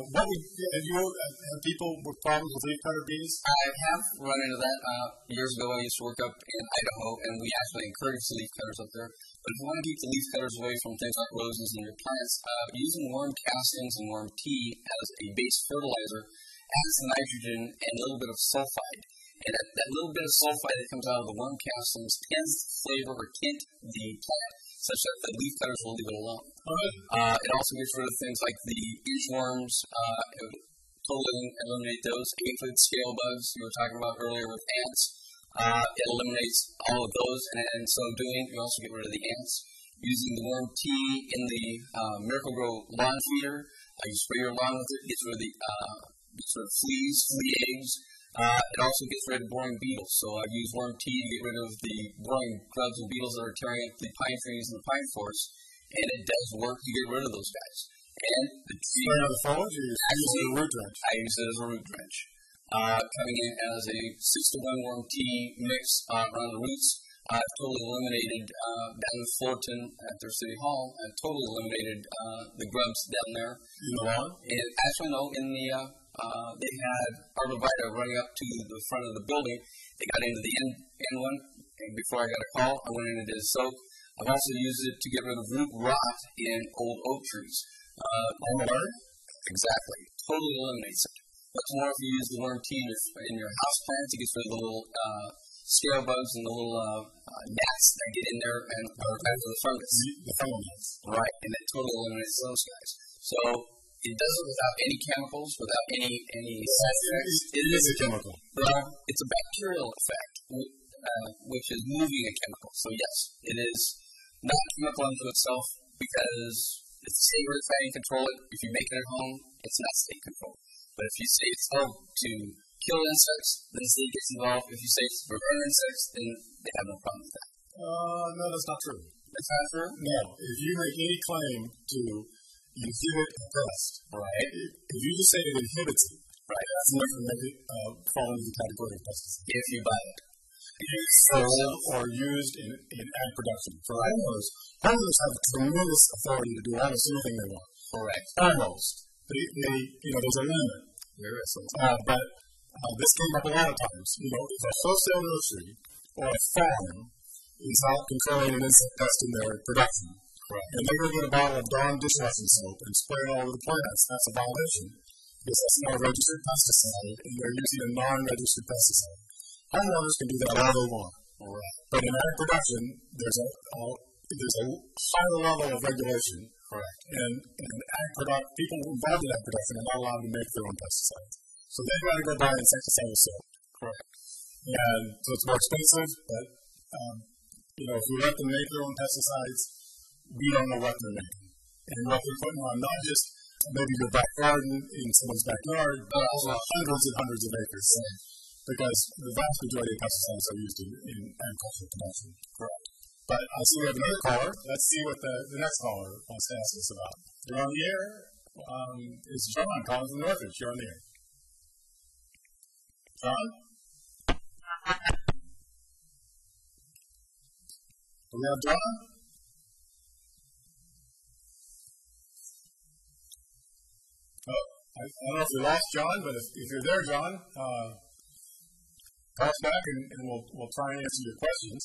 Have people with problems with leafcutter bees? I have run into that. Years ago, I used to work up in Idaho, and we actually encouraged the leaf cutters up there. But if you want to keep the leaf cutters away from things like roses and your plants, using worm castings and worm tea as a base fertilizer adds the nitrogen and a little bit of sulfide. And that little bit of sulfide that comes out of the worm castings tends to flavor or tint the plant such that the leaf cutters will leave it alone. It also gets rid of things like the inchworms. It would totally eliminate those. Aphid, scale bugs you were talking about earlier with ants. It eliminates all of those, and in so doing, you also get rid of the ants. Using the worm tea in the Miracle-Gro lawn feeder, you spray your lawn with it, gets rid of the fleas, flea eggs. It also gets rid of boring beetles. So I've used worm tea to get rid of the boring grubs and beetles that are tearing up the pine trees and the pine forest, and it does work to get rid of those guys. And the tree, the foliage, or you use it as a root drench? I use it as a root drench. Coming in as a 6-to-1 worm tea mix around the roots. I've totally eliminated down in Fullerton at their city hall. I've totally eliminated the grubs down there. In the lawn? And actually, no, in the they had arborvitae running up to the front of the building. They got into the end one, and before I got a call, I went in and did a soak. I've also used it to get rid of root rot in old oak trees. Exactly. Totally eliminates it. What's more, if you use the worm tea in your house plants, it gets rid of the little scale bugs and the little gnats that get in there and are after the fungus. The fungal gnats. Right, and it totally eliminates those guys. So it does it without any chemicals, without any side effects. It is a chemical. Well, it's a bacterial effect, which is moving a chemical. So yes, it is not chemical unto itself because it's safe to try and control it. If you make it at home, it's not state control. But if you say it's to kill insects, then the state gets involved. If you say it's to prevent insects, then they have no problem with that. No, that's not true. That's not true? No. If you make any claim to inhibit a pest, right? If you just say it inhibits it, right, that's enough to make it fall into the category of pesticide. If you buy it. Sold or used in ag production. For homeowners have tremendous authority to do almost anything they want. Correct. Almost. There's a limit. There is. But this came up a lot of times. If a wholesale nursery or a farm is out controlling an insect pest in their production, correct, and they go get a bottle of Dawn dishwashing soap and spray it all over the plants, that's a violation. Because that's not a registered pesticide, and they're using a non-registered pesticide. Homeowners can do that all they want. Right. But in ag production, there's a higher level of regulation. Correct. And people involved in ag production are not allowed to make their own pesticides. So they've got to go buy insecticide soap. Correct. And so it's more expensive, but if we let them make their own pesticides, we don't know what they're making. And what they're putting on, not just maybe your back garden in someone's backyard, but also hundreds and hundreds of acres. Because the vast majority of pesticides are used in agricultural production. Correct. But I see we have another caller. Let's see what the next caller wants to ask us about. You're on the air. It's John calling from Northridge. You're on the air. John? Do we have John? Oh, I don't know if we lost John, but if you're there, John, call us back and we'll try and answer your questions.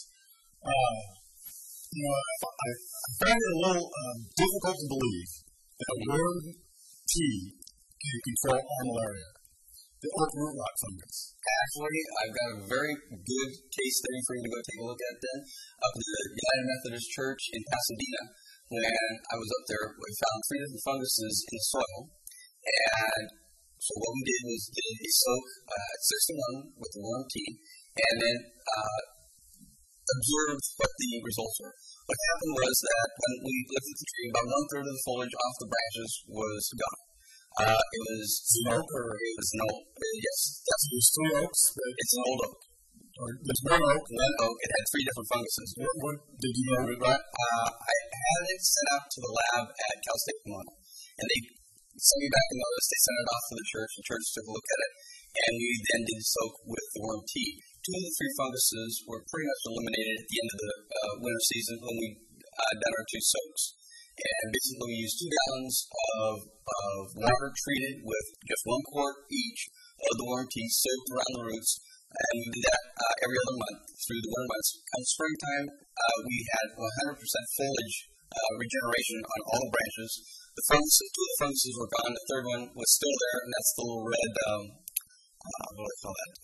I find it a little difficult to believe that worm tea can control armillaria, the oak root rot fungus. Actually, I've got a very good case study for you to go take a look at then. Up at the United Methodist Church in Pasadena, when I was up there, we found 3 different funguses in the soil. And so what we did was did a soak at 6-to-1 with the worm tea, and then observed what the results were. What happened was that when we lifted the tree, about 1/3 of the foliage off the branches was gone. It was oak, or it was an oak. Yes, there's 3 oaks. It's an old oak. Or there's one oak. One oak. It had 3 different funguses. What did you know about? I had it sent out to the lab at Cal State Pomona, and they sent me back a notice. They sent it off to the church. The church took a look at it, and we then did soak with the worm tea. 2 of the 3 funguses were pretty much eliminated at the end of the winter season when we done our 2 soaks. And basically we use 2 gallons of water treated with just 1 quart each of the worm tea soaked around the roots. And we do that every other month through the winter months. Come springtime, we had 100% foliage regeneration on all the branches. The funguses, 2 of the funguses were gone. The third one was still there, and that's the little red, what do I call that?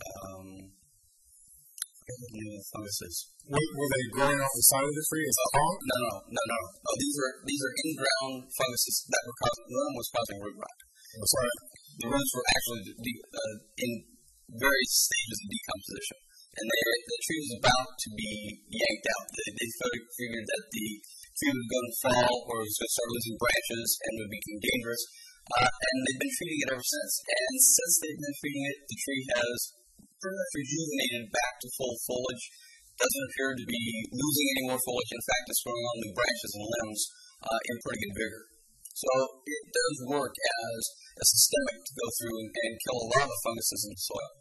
Funguses. Were they growing off the side of the tree? Is that wrong? No. These are in-ground funguses that were causing, one was causing root rot. Oh, sorry. The roots were actually in various stages of decomposition. And the tree was about to be yanked out. They figured that the tree was going to fall or was going to start losing branches and would become dangerous. And they've been treating it ever since. And since they've been treating it, the tree has pretty much rejuvenated back to full foliage. Doesn't appear to be losing any more foliage. In fact, it's growing on new branches and limbs in pretty good vigor. So it does work as a systemic to go through and kill a lot of the funguses in the soil.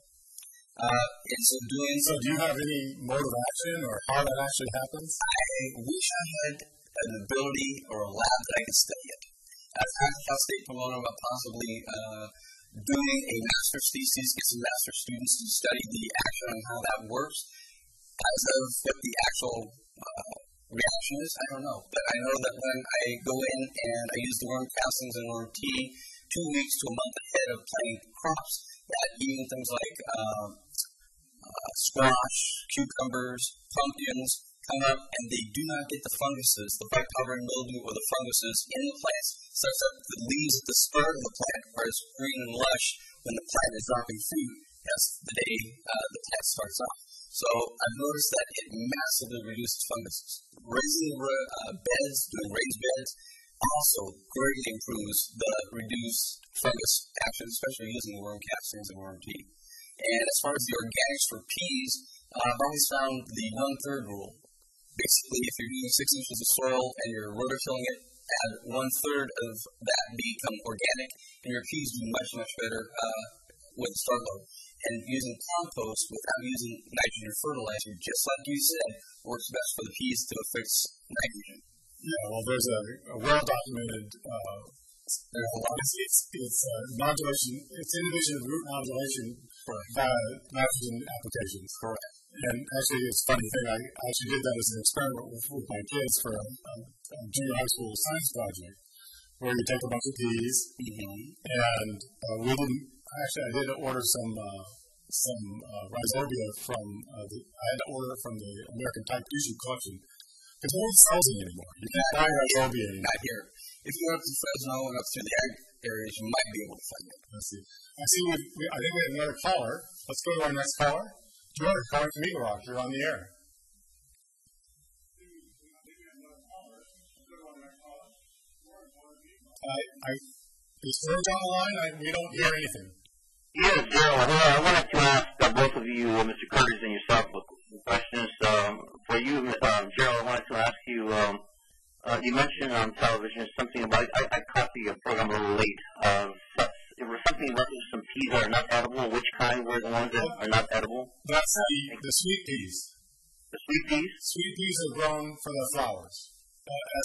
So do you have any mode of action or how that actually happens? I wish I had an ability or a lab that I could study it. I've talked to Cal State Pomona about possibly doing a master's thesis, get some master's students to study the action and how that works. As of what the actual reaction is, I don't know. But I know that when I go in and I use the worm castings and worm tea 2 weeks to a month ahead of planting crops, that even things like squash, cucumbers, pumpkins come up and they do not get the funguses, the white powdery mildew or the funguses in the plants. Starts up the leaves at the start of the plant are as green and lush when the plant is dropping fruit as the day the plant starts off. So I've noticed that it massively reduces funguses. Raising beds, doing raised beds, also greatly improves the reduced fungus action, especially using worm castings and worm tea. And as far as the organics for peas, I've always found the 1/3 rule. Basically, if you're doing 6 inches of soil and you're rototilling it, add 1/3 of that become organic, and your peas do much, much better with start load. And using compost without using nitrogen fertilizer, just like you said, works best for the peas to affix nitrogen. Yeah, well, there's a well-documented, it's modulation, it's inhibition of root modulation by nitrogen applications. Correct. And actually, it's a funny thing, I actually did that as an experiment with my kids for a junior high school science project, where you take a bunch of peas, and we didn't, actually I did order some rhizobia from, I had to order it from the American Type Tissue Collection, because no one sells it anymore. You can't buy rhizobia anymore. Not here. If you go up to Fresno and up through the ag areas, you might be able to find it. Let's see. I think we have another caller. Let's go to our next caller. George, calling from Eagle Rock. You're on the air. Is George on the line? We don't hear anything. Yes, Gerald. I wanted to ask both of you, Mr. Curtis and yourself, questions. For you, Gerald, I wanted to ask you, you mentioned on television something about, I caught the program a little late. There was something about some peas that are not edible. Which kind were the ones that are not edible? That's the sweet peas. The sweet peas? Sweet peas are grown for their flowers. As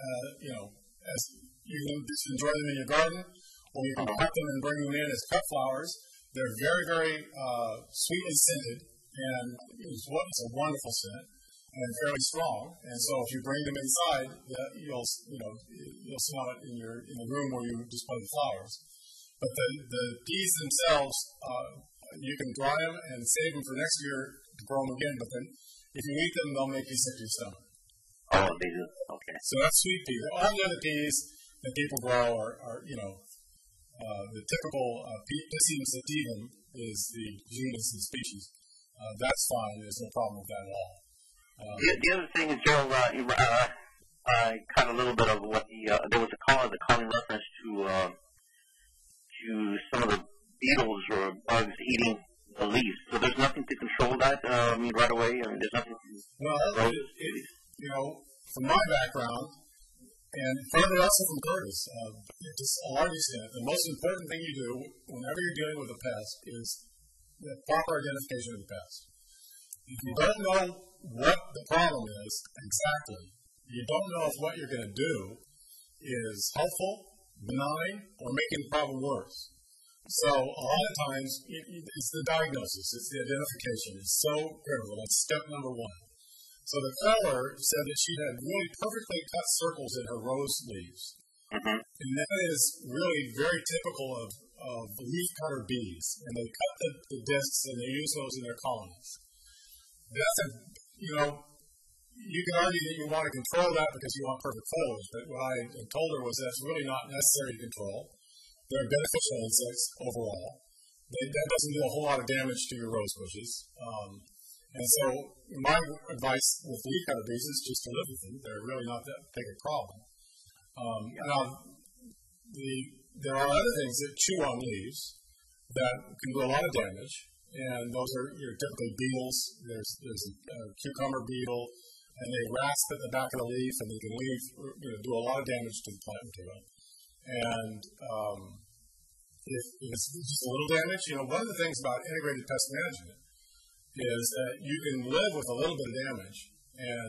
you can just enjoy them in your garden, or you can cut them and bring them in as cut flowers. They're very, very sweet and scented, and it's a wonderful scent and fairly strong. And so if you bring them inside, you'll smell it in the room where you display the flowers. But the peas themselves, you can dry them and save them for next year to grow them again. But then, if you eat them, they'll make you sick to your stomach. Oh, they do. Okay. So that's sweet pea. All the other peas that people grow are the typical Piscium sativum is the genus and species. That's fine. There's no problem with that at all. The other thing is, Gerald, I caught a little bit of what there was a calling reference to some of the beetles or bugs eating the leaves. So there's nothing to control that right away? There's nothing to... Well, from my background, and further also from Curtis, to a large extent, the most important thing you do whenever you're dealing with a pest is the proper identification of the pest. If you don't know what the problem is exactly, You don't know if what you're going to do is helpful, benign, or making the problem worse. So a lot of times, it's the diagnosis, it's the identification. It's so critical. That's step number one. So the feller said that she had really perfectly cut circles in her rose leaves. Mm-hmm. And that is really very typical of leaf cutter bees. And they cut the discs and they use those in their colonies. That's you can argue that you want to control that because you want perfect foliage, but what I told her was that's really not necessary to control. They're beneficial insects overall. That doesn't do a whole lot of damage to your rose bushes. And so my advice with leaf cutter bees is just to live with them. They're really not that big a problem. Now, there are other things that chew on leaves that can do a lot of damage, and those are typically beetles. There's a cucumber beetle, and they rasp at the back of the leaf, and they can do a lot of damage to the plant material. And if it's just a little damage, one of the things about integrated pest management is that you can live with a little bit of damage, and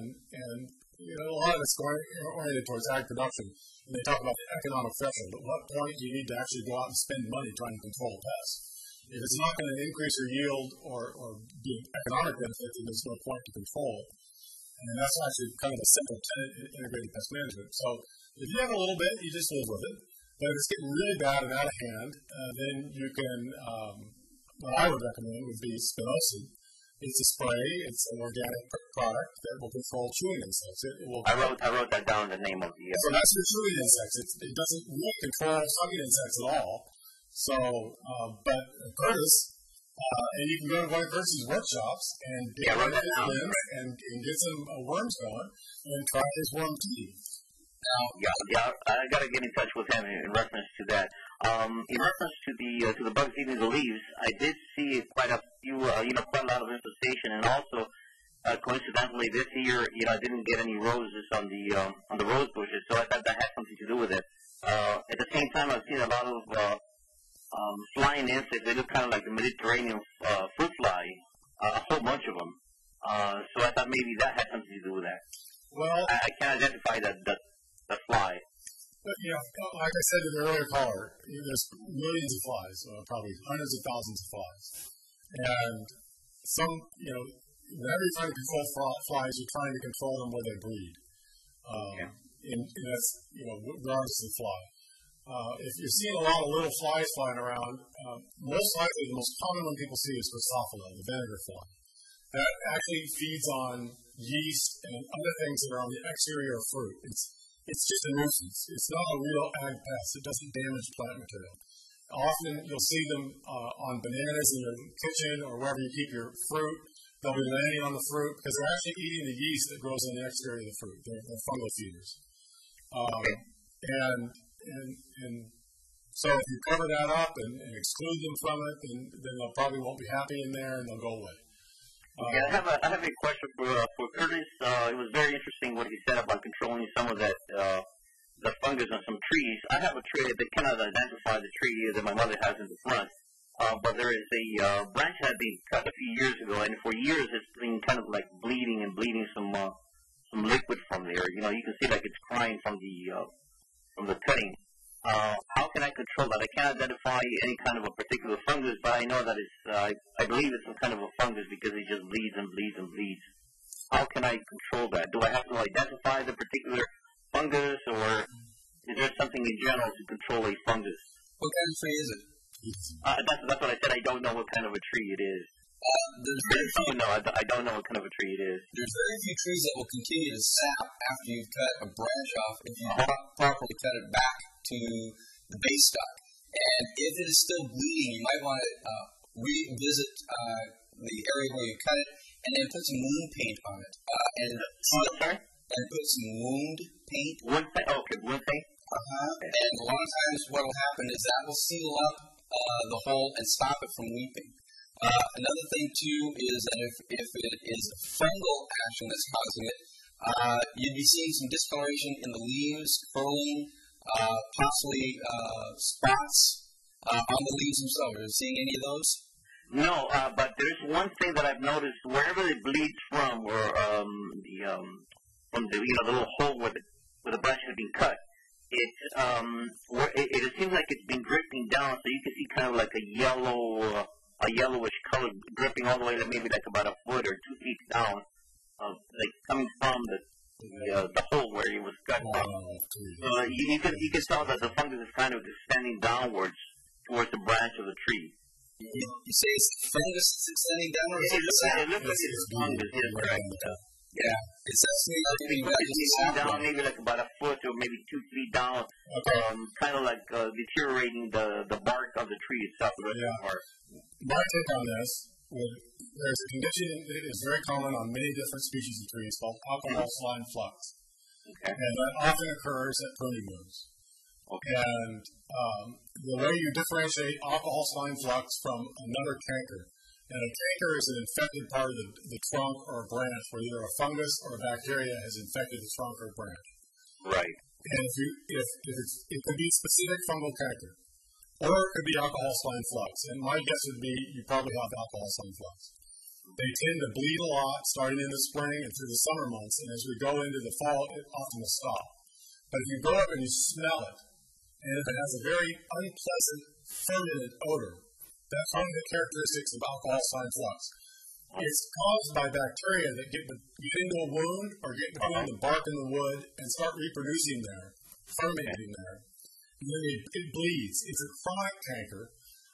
a lot of it's oriented towards ag production, and they talk about the economic threshold. At what point do you need to actually go out and spend money trying to control a pest? If it's not going to increase your yield or be an economic benefit, then there's no point to control it. And that's actually kind of a simple tenet in integrated pest management. So if you have a little bit, you just live with it. But if it's getting really bad and out of hand, then you can, what I would recommend would be spinosyn. It's a spray. It's an organic product that will control chewing insects. I wrote that down, the name of the... So that's for chewing insects. It doesn't really control sucking insects at all. So, but Curtis, and you can go to one of Curtis's workshops and get and get some worms going and try his worm tea. Yeah, I got to get in touch with him in reference to that. In reference to the bugs eating the leaves, I did see quite a lot of infestation, and also coincidentally this year, I didn't get any roses on the rose bushes, so I thought that had something to do with it. At the same time, I've seen a lot of flying insects. They look kind of like the Mediterranean fruit fly, a whole bunch of them. So I thought maybe that had something to do with that. Well, I can't identify that fly. But, like I said to the earlier caller, there's millions of flies, probably hundreds of thousands of flies. And some, whenever you're trying to control flies, you're trying to control them where they breed. And that's, regardless of the fly. If you're seeing a lot of little flies flying around, most likely the most common one people see is Drosophila, the vinegar fly. That actually feeds on yeast and other things that are on the exterior of fruit. It's just a nuisance. It's not a real ag pest. It doesn't damage plant material. Often you'll see them on bananas in your kitchen or wherever you keep your fruit. They'll be landing on the fruit because they're actually eating the yeast that grows on the exterior of the fruit. They're fungal feeders. And so if you cover that up and exclude them from it, then they probably won't be happy in there and they'll go away. I have a question for Curtis. It was very interesting what he said about controlling some of that the fungus on some trees. I have a tree that they cannot identify the tree that my mother has in the front, but there is a branch that had been cut a few years ago, and for years it's been kind of like bleeding some liquid from there. You can see like it's crying from the cutting. How can I control that? I can't identify any kind of a particular fungus, but I know that I believe it's some kind of a fungus because it just bleeds and bleeds and bleeds. How can I control that? Do I have to identify the particular fungus, or is there something in general to control a fungus? What kind of tree is it? That's what I said. I don't know what kind of a tree it is. I don't know what kind of a tree it is. There's very few trees that will continue to sap after you've cut a branch off if you properly cut it back to the base stock. And if it is still bleeding, you might want to revisit the area where you cut it and then put some wound paint on it. And put some wound paint. Wound paint? Okay, wound paint. And a lot of times what will happen is that will seal up the hole and stop it from weeping. Another thing, too, is that if it is a fungal action that's causing it, you'd be seeing some discoloration in the leaves, curling, possibly spots on the leaves themselves. Are you seeing any of those? No, but there's one thing that I've noticed. Wherever it bleeds from, or the little hole where the branch has been cut, it seems like it's been dripping down, so you can see kind of like a yellowish color dripping all the way to maybe like about a foot or 2 feet down, like coming from the hole where it was cut from. You can tell that the fungus is kind of extending downwards towards the branch of the tree. You say it's fungus extending downwards? It looks like it's fungus, yes, correct. Yeah, it's actually down maybe like about a foot or maybe 2 feet down, kind of like deteriorating the bark of the tree itself. My take on this, there's a condition that is very common on many different species of trees called alcohol slime flux. Okay. And that often occurs at pruning wounds. Okay. And the way you differentiate alcohol slime flux from another canker, and a canker is an infected part of the trunk or branch where either a fungus or a bacteria has infected the trunk or branch. Right. And it could be specific fungal canker, or it could be alcohol slime flux. And my guess would be you probably have alcohol slime flux. They tend to bleed a lot starting in the spring and through the summer months, and as we go into the fall, it often will stop. But if you go up and you smell it, and if it has a very unpleasant, fermented odor, that's one of the characteristics of alcohol slime flux. It's caused by bacteria that get into a wound or get between the bark and the wood and start reproducing there, fermenting there. And then it bleeds. It's a chronic canker.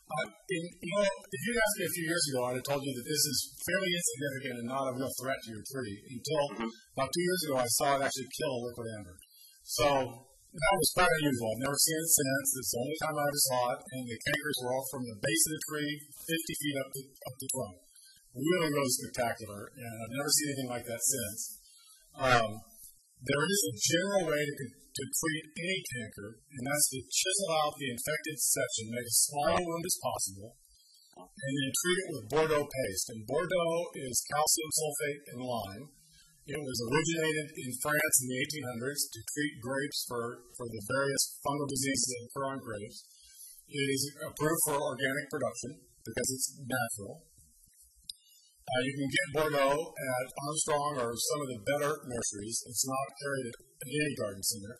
If you asked me a few years ago, I'd have told you that this is fairly insignificant and not a real threat to your tree. Until about 2 years ago, I saw it actually kill a liquid amber. So that was quite unusual. I've never seen it since. It's the only time I ever saw it. And the cankers were all from the base of the tree, 50 feet up the trunk. Really, really spectacular. And I've never seen anything like that since. There is a general way to treat any canker, and that's to chisel out the infected section, make as small a wound as possible, and then treat it with Bordeaux paste. And Bordeaux is calcium sulfate and lime. It was originated in France in the 1800s to treat grapes for the various fungal diseases that occur on grapes. It is approved for organic production because it's natural. You can get Bordeaux at Armstrong or some of the better nurseries. It's not carried at any garden center.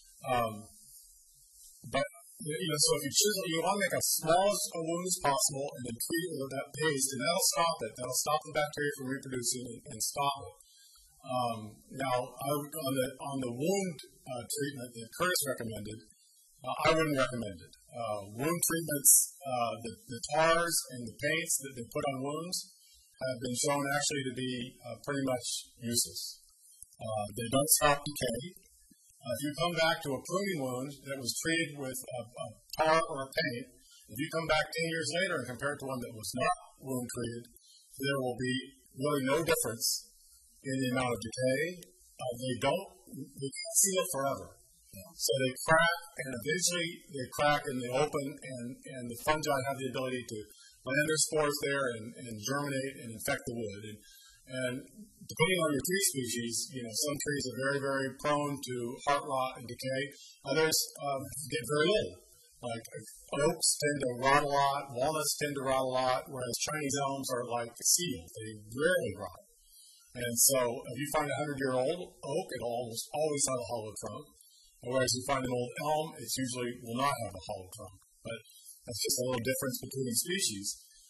So if you chisel, you want to make as small a wound as possible and then treat it with that paste, and that'll stop it. That'll stop the bacteria from reproducing and stop it. Now, on the wound treatment that Curtis recommended, I wouldn't recommend it. Wound treatments, the tars and the paints that they put on wounds have been shown actually to be pretty much useless. They don't stop decay. If you come back to a pruning wound that was treated with a tar or a paint, if you come back 10 years later and compare it to one that was not wound treated, there will be really no difference in the amount of decay. They can't seal forever. So they crack, and eventually they crack and they open, and the fungi have the ability to land their spores there and germinate and infect the wood. And depending on your tree species, some trees are very, very prone to heart rot and decay. Others get very old. Like oaks tend to rot a lot, walnuts tend to rot a lot, whereas Chinese elms are like seals. They rarely rot. And so if you find a 100-year-old oak, it'll almost always have a hollow trunk. Whereas if you find an old elm, it usually will not have a hollow trunk. But that's just a little difference between species.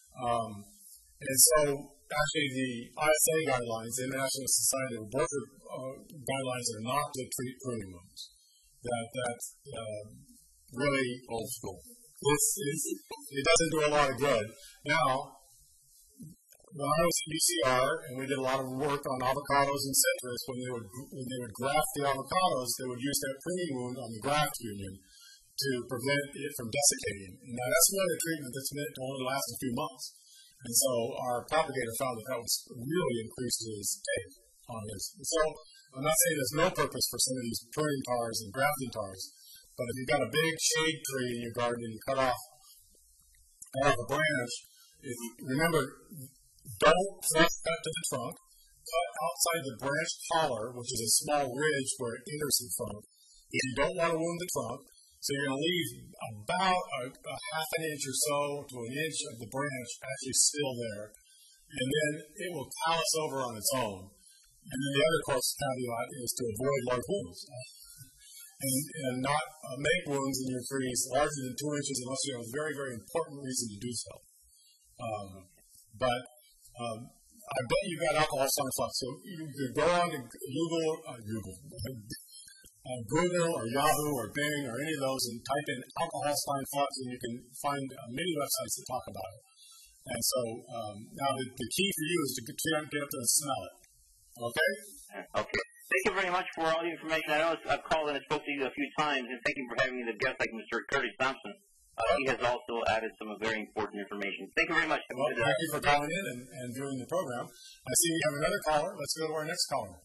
And so actually the ISA guidelines, the International Society of Orchard guidelines, are not to treat pruning wounds. That's really old school. It doesn't do a lot of good. Now, when I was at UCR and we did a lot of work on avocados and citrus, when they would graft the avocados, they would use that pruning wound on the graft union to prevent it from desiccating. And now that's one of the treatment that's meant to only last a few months. And so our propagator found that was really increased his take on this. And so I'm not saying there's no purpose for some of these pruning tars and grafting tars, but if you've got a big shade tree in your garden and you cut off a branch, remember, don't flush that to the trunk. Cut outside the branch collar, which is a small ridge where it enters the trunk. If you don't want to wound the trunk, so you're going to leave about a half an inch or so to an inch of the branch actually still there. And then it will callus over on its own. And then the other course caveat is to avoid large wounds. And not make wounds in your trees larger than 2 inches unless you have a very, very important reason to do so. But I bet you got alcohol sunflux. So you could go on to Google or Yahoo or Bing or any of those and type in alcohol sunflux, and you can find many websites that talk about it. And so now the key for you is to get up there and smell it. Okay? Okay. Thank you very much for all the information. I know I've called and I spoke to you a few times, and thank you for having me as a guest like Mr. Curtis Thompson. He has also added some very important information. Thank you very much. Well, thank you for calling in and doing the program. I see we have another caller. Let's go to our next caller.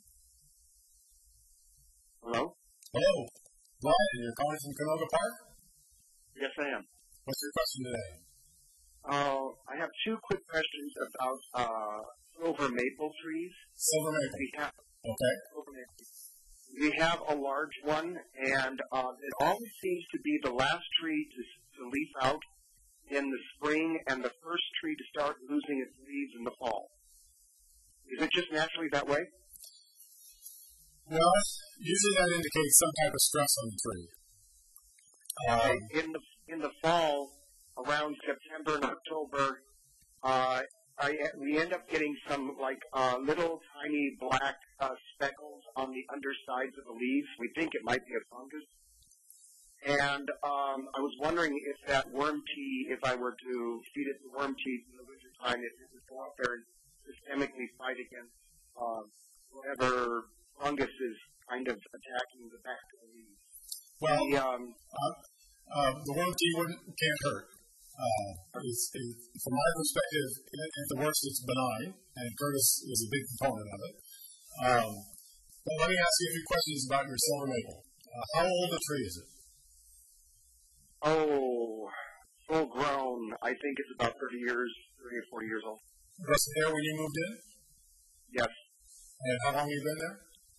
Hello? Hello. Brian, you're calling from Canoga Park? Yes, I am. What's your question today? I have 2 quick questions about silver maple trees. Silver maple. Okay. We have a large one, and it always seems to be the last tree to leaf out in the spring and the first tree to start losing its leaves in the fall. Is it just naturally that way? Well, usually that indicates some type of stress on the tree. In the fall, around September and October, we end up getting some little tiny black speckles on the undersides of the leaves. We think it might be a fungus. And I was wondering if that worm tea, if I were to feed it the worm tea in the wintertime, if it would go out there and systemically fight against whatever fungus is kind of attacking the back of the leaves. Well, the worm tea can't hurt. From my perspective, at the worst, it's benign, and Curtis is a big component of it. But let me ask you a few questions about your silver maple. How old a tree is it? Oh, full grown. I think it's about 30 or 40 years old. Was it there when you moved in? Yes. And how long have you been there?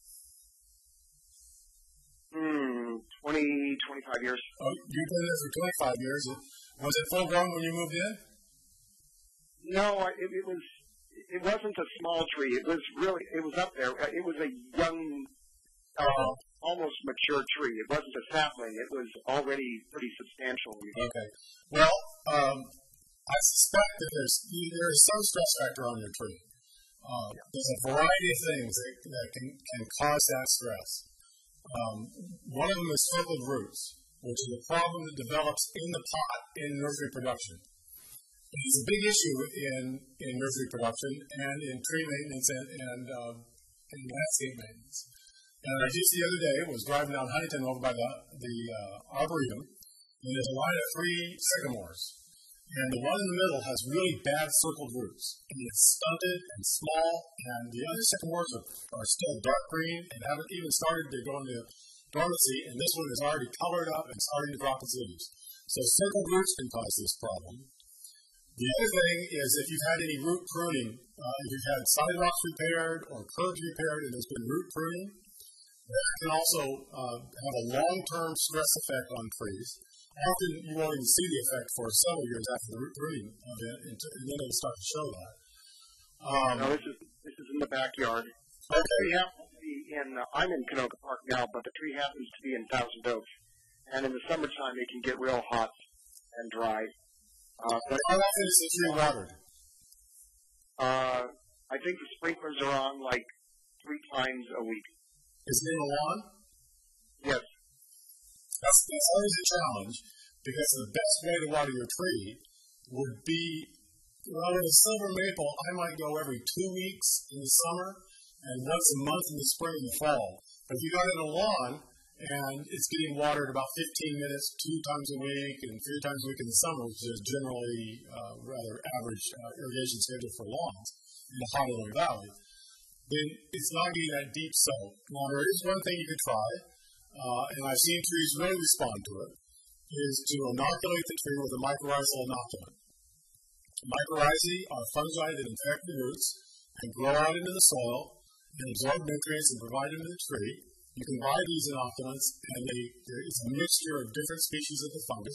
20, 25 years. Oh, you've been there for 25 years. Was it full grown when you moved in? No, it wasn't a small tree. It was up there. It was a young, almost mature tree. It wasn't a sapling. It was already pretty substantial. Okay. Well, I suspect that there is some stress factor on your tree. There's a variety of things that can cause that stress. One of them is circled roots, which is a problem that develops in the pot in nursery production. It is a big issue in nursery production and in tree maintenance and landscape maintenance. And just the other day, was driving down Huntington over by the Arboretum, and there's a line of 3 sycamores. And the one in the middle has really bad circled roots. And it's stunted and small, and the other sycamores are still dark green and haven't even started to go into dormancy, and this one is already colored up and starting to drop its leaves. So circled roots can cause this problem. The other thing is if you've had any root pruning, if you've had sidewalks repaired or curbs repaired and there's been root pruning, that can also have a long-term stress effect on trees. Often you won't even see the effect for several years after the root pruning event, and then it'll start to show that. No, this is in the backyard. Okay. I'm in Canoga Park now, but the tree happens to be in Thousand Oaks. And in the summertime, it can get real hot and dry. But how often is the tree watered? I think the sprinklers are on 3 times a week. Is it in the lawn? Yes. That's always a challenge, because the best way to water your tree would be, with a silver maple, I might go every 2 weeks in the summer and once a month in the spring and the fall. But if you got it in a lawn and it's getting watered about 15 minutes 2 times a week and 3 times a week in the summer, which is generally rather average irrigation schedule for lawns in the hot Illinois Valley, then it's not getting that deep soak. Now, there is one thing you could try, and I've seen trees really respond to it, is to inoculate the tree with a mycorrhizal inoculant. Mycorrhizae are fungi that infect the roots and grow out into the soil and absorb nutrients and provide them to the tree. You can buy these inoculants, and it's a mixture of different species of the fungus,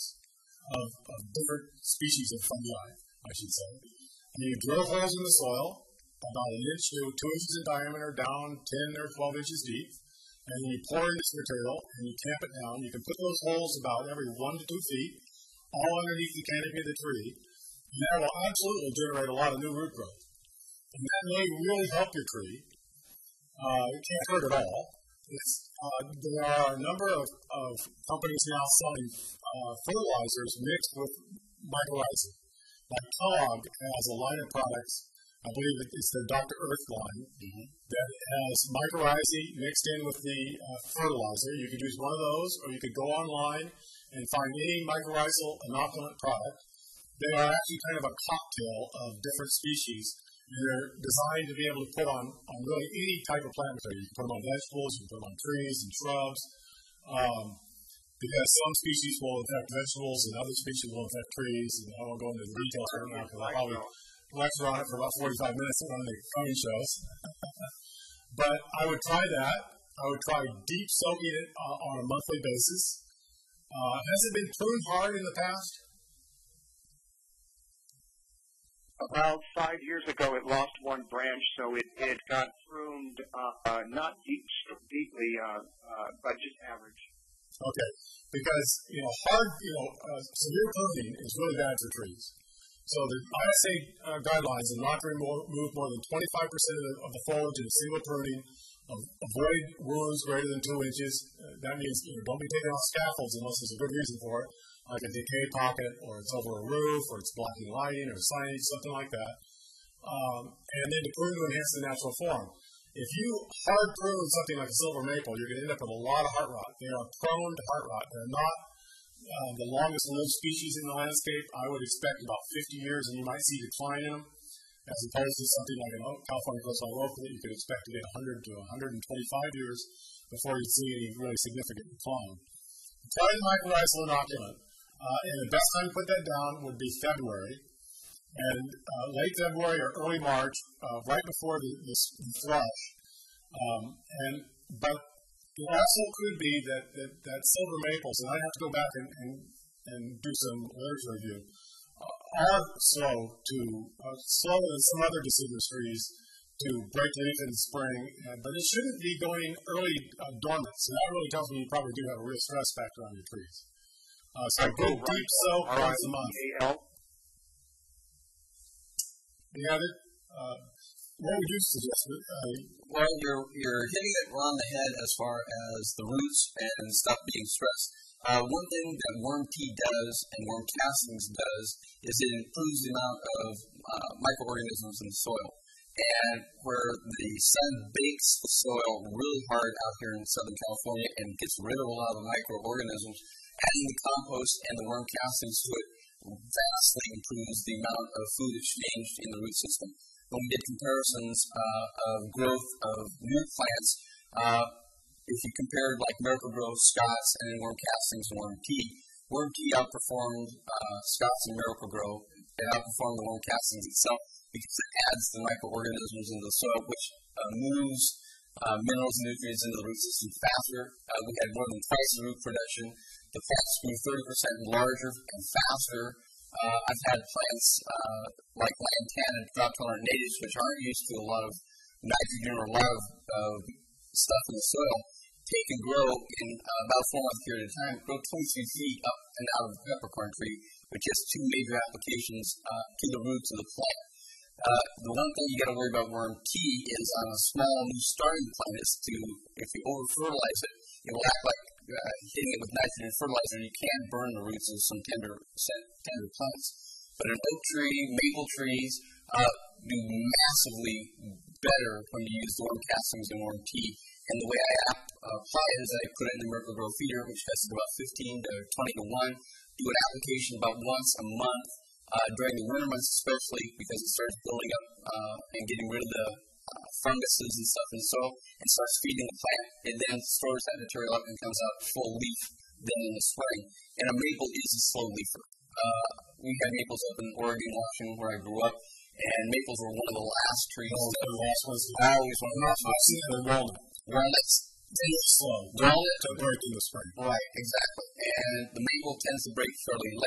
of different species of fungi, I should say. And you drill holes in the soil, about 1 inch to 2 inches in diameter, down 10 or 12 inches deep. And then you pour in this material and you tamp it down. You can put those holes about every 1 to 2 feet, all underneath the canopy of the tree. And that will absolutely generate a lot of new root growth. And that may really help your tree. It can't hurt at all. There are a number of companies now selling fertilizers mixed with mycorrhizal. Like Kellogg has a line of products, I believe it's their Dr. Earth line, that has mycorrhizae mixed in with the fertilizer. You could use one of those, or you could go online and find any mycorrhizal inoculant product. They are actually kind of a cocktail of different species, and they're designed to be able to put on really any type of plant material. You can put them on vegetables, you can put them on trees and shrubs, because some species will infect vegetables and other species will infect trees. And I won't go into the details right now because I'll probably lecture on it for about 45 minutes at one of the cooking shows. But I would try that. I would try deep soaking it on a monthly basis. Has it been pruned hard in the past? About 5 years ago, it lost one branch, so it got pruned, not deeply, but just average. Okay, because severe pruning is really bad for trees. So the ISA guidelines are not to remove more than 25% of the foliage in a single pruning. Avoid wounds greater than 2 inches. That means don't be taking off scaffolds unless there's a good reason for it, like a decay pocket, or it's over a roof, or it's blocking lighting, or signage, something like that. And then to prune to enhance the natural form. If you hard prune something like a silver maple, you're going to end up with a lot of heart rot. They are prone to heart rot. They're not the longest lived species in the landscape. I would expect about 50 years, and you might see decline in them, as opposed to something like an California coastal oak that you could expect to get 100 to 125 years before you see any really significant decline. Try the mycorrhizal inoculant, and the best time to put that down would be February. And late February or early March, right before the flush. But it also could be that silver maples, and I'd have to go back and do some literature review, are slower than some other deciduous trees to break leaf in the spring, but it shouldn't be going early dormant. So that really tells me you probably do have a real stress factor on your trees. So a good deep soak once a month. Yeah, what would you suggest? Well, you're hitting it on the head as far as the roots and stuff being stressed. One thing that worm tea does and worm castings does is it improves the amount of microorganisms in the soil. And where the sun bakes the soil really hard out here in Southern California and gets rid of a lot of the microorganisms, adding the compost and the worm castings to it vastly improves the amount of food exchanged in the root system. When we did comparisons of growth of new plants, if you compared like Miracle-Gro, Scott's, and then worm castings and worm tea outperformed Scott's and Miracle-Gro. It outperformed the worm castings itself because it adds the microorganisms into the soil, which moves minerals and nutrients into the root system faster. We had more than twice the root production. The plants grew 30% larger and faster. I've had plants like lantana and drought tolerant natives, which aren't used to a lot of nitrogen or a lot of stuff in the soil, take and grow in about a 4-month period of time, grow 23 feet up and out of the peppercorn tree, which has 2 major applications to the roots of the plant. The one thing you got to worry about worm tea is on a small new starting plant is if you over fertilize it, it will act like hitting it with nitrogen fertilizer. You can burn the roots of some tender plants. But an oak tree, maple trees do massively better when you use worm castings and worm tea. And the way I apply it is I put it in the Miracle-Gro feeder, which tests about 15 to 20 to 1. Do an application about once a month during the winter months, especially because it starts building up and getting rid of the funguses and stuff in the soil and starts feeding the plant. It then stores that material up and comes out full leaf then in the spring. And a maple is a slow leafer. We had maples up in Oregon, Washington, where I grew up, and maples were one of the last trees. Always one of the last ones. Walnuts tend to slow. Walnut to break in the spring. Right, exactly. And the maple tends to break fairly late.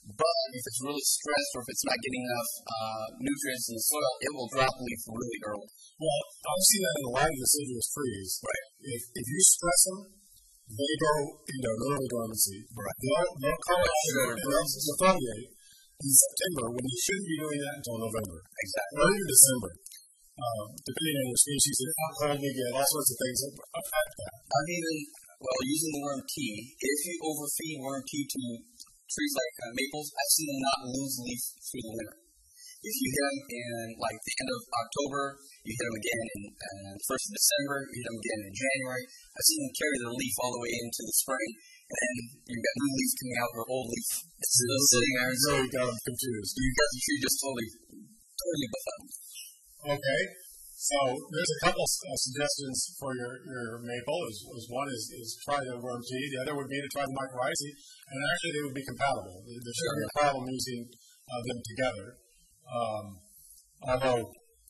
But if it's really stressed or if it's not getting enough nutrients in the soil, it will drop leaf really early. Well, I've seen that in a lot of deciduous trees. Right. If you stress them, they go into early dormancy. Right. They'll come out and they'll foliate in September when you shouldn't be doing that until November. Exactly. Or even December. Depending on your species and how cold you get, all sorts of things that affect that. I've even, using the worm tea, if you overfeed worm tea to trees like maples, I've seen them not lose leaf through the winter. If you hit them in like the end of October, you hit them again in the 1st of December, you hit them again in January. I've seen them carry their leaf all the way into the spring, and then you've got new leaves coming out or old leaf. It's still sitting there. So you got them confused. You got the tree just totally befuddled. Okay. So there's a couple suggestions for your maple. One is try the worm tea. The other would be to try the mycorrhizae, and actually they would be compatible. There shouldn't be a problem using them together. Although,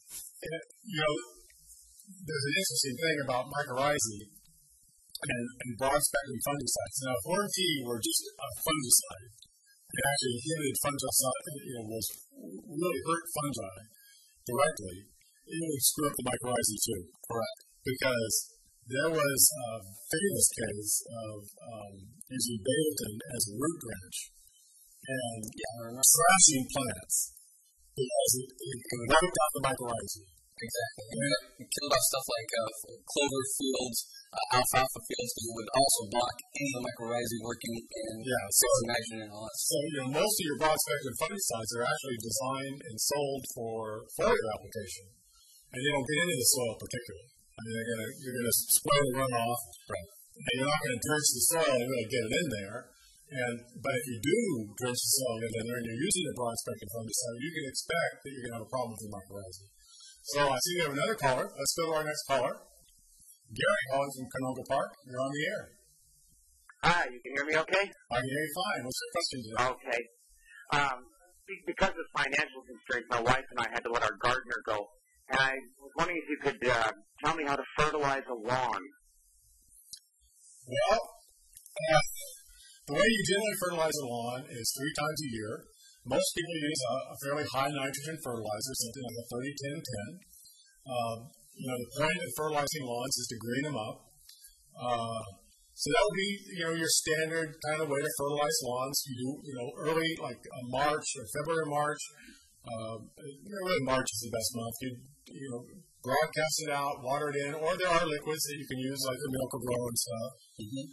there's an interesting thing about mycorrhizae and broad-spectrum fungicides. Now, if worm tea were just a fungicide, it actually inhibited fungicide, was really hurt fungi directly, it would screw up the mycorrhizae too. Correct. Because there was a famous case of using Baleton as a root drench and thrashing plants because it wiped out the mycorrhizae. Exactly. And it killed off stuff like clover fields, alfalfa fields, because it would also block any of the mycorrhizae working in nitrogen and all that. So, most of your broad-spectrum fungicides are actually designed and sold for foliar application, and they don't get into the soil particularly. I mean, you're going to spray the runoff, right? And you're not going to drench the soil and really get it in there. But if you do drench the soil and get it in there, and you're using a broad-spectrum fungicide, you can expect that you're going to have a problem with the mycorrhizae. So I see we have another caller. Let's go to our next caller. Gary calling from Canoga Park. You're on the air. Hi, you can hear me okay? I can hear you fine. What's your question today? Okay. Because of financial constraints, my wife and I had to let our gardener go. And I was wondering if you could tell me how to fertilize a lawn. Well, the way you generally fertilize a lawn is 3 times a year. Most people use a fairly high nitrogen fertilizer, something like a 30-10-10. The point of fertilizing lawns is to green them up. So that would be, your standard kind of way to fertilize lawns. You do, early, like March or February, March. Really March is the best month. You broadcast it out, water it in, or there are liquids that you can use, like the Miracle-Gro and stuff. Mm-hmm.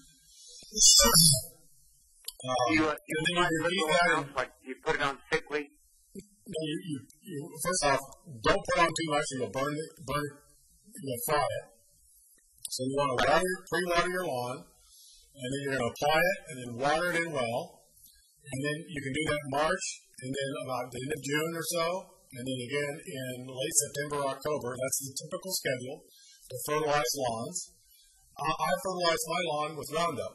You put it on thickly? No, you first off, don't put on too much or you'll burn it, you'll fry it. So you want to pre-water your lawn, and then you're going to apply it, and then water it in well. And then you can do that in March, and then about the end of June or so, and then again in late September or October. That's the typical schedule to fertilize lawns. I fertilize my lawn with Roundup.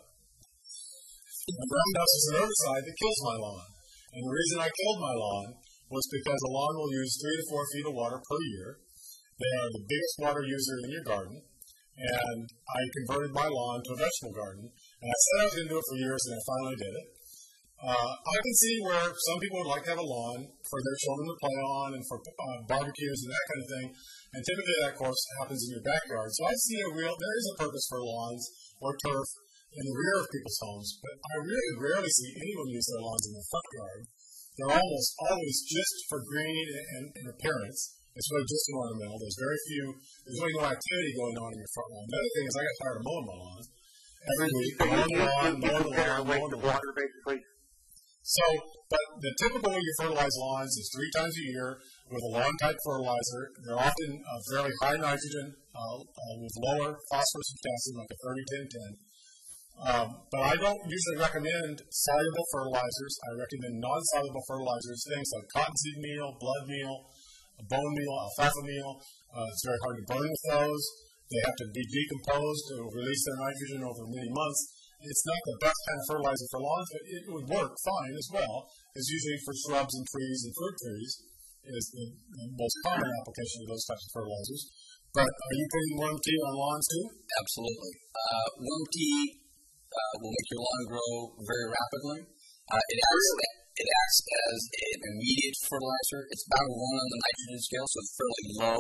Roundup is an herbicide that kills my lawn. And the reason I killed my lawn was because a lawn will use 3 to 4 feet of water per year. They are the biggest water user in your garden. And I converted my lawn to a vegetable garden. And I said I was going to do it for years, and I finally did it. I can see where some people would like to have a lawn for their children to play on and for barbecues and that kind of thing. And typically that, of course, happens in your backyard. So I see there is a purpose for lawns or turf in the rear of people's homes, but I really rarely see anyone use their lawns in their front yard. They're almost always just for green and appearance. It's really just an ornamental. There's really no activity going on in your front lawn. The other thing is I got tired of mowing my lawn. Every week, mowing the water, basically. So, but the typical way you fertilize lawns is 3 times a year with a lawn-type fertilizer. They're often fairly high nitrogen with lower phosphorus and potassium, like a 30-10-10. But I don't usually recommend soluble fertilizers. I recommend non-soluble fertilizers, things like cottonseed meal, blood meal, bone meal, alfalfa meal. It's very hard to burn with those. They have to be decomposed to release their nitrogen over many months. It's not the best kind of fertilizer for lawns, but it would work fine as well. It's usually for shrubs and trees and fruit trees is the most common application of those types of fertilizers. But are you putting worm tea on lawns too? Absolutely. Worm tea will make your lawn grow very rapidly. It It acts as an immediate fertilizer. It's about a 1 on the nitrogen scale, so it's fairly low.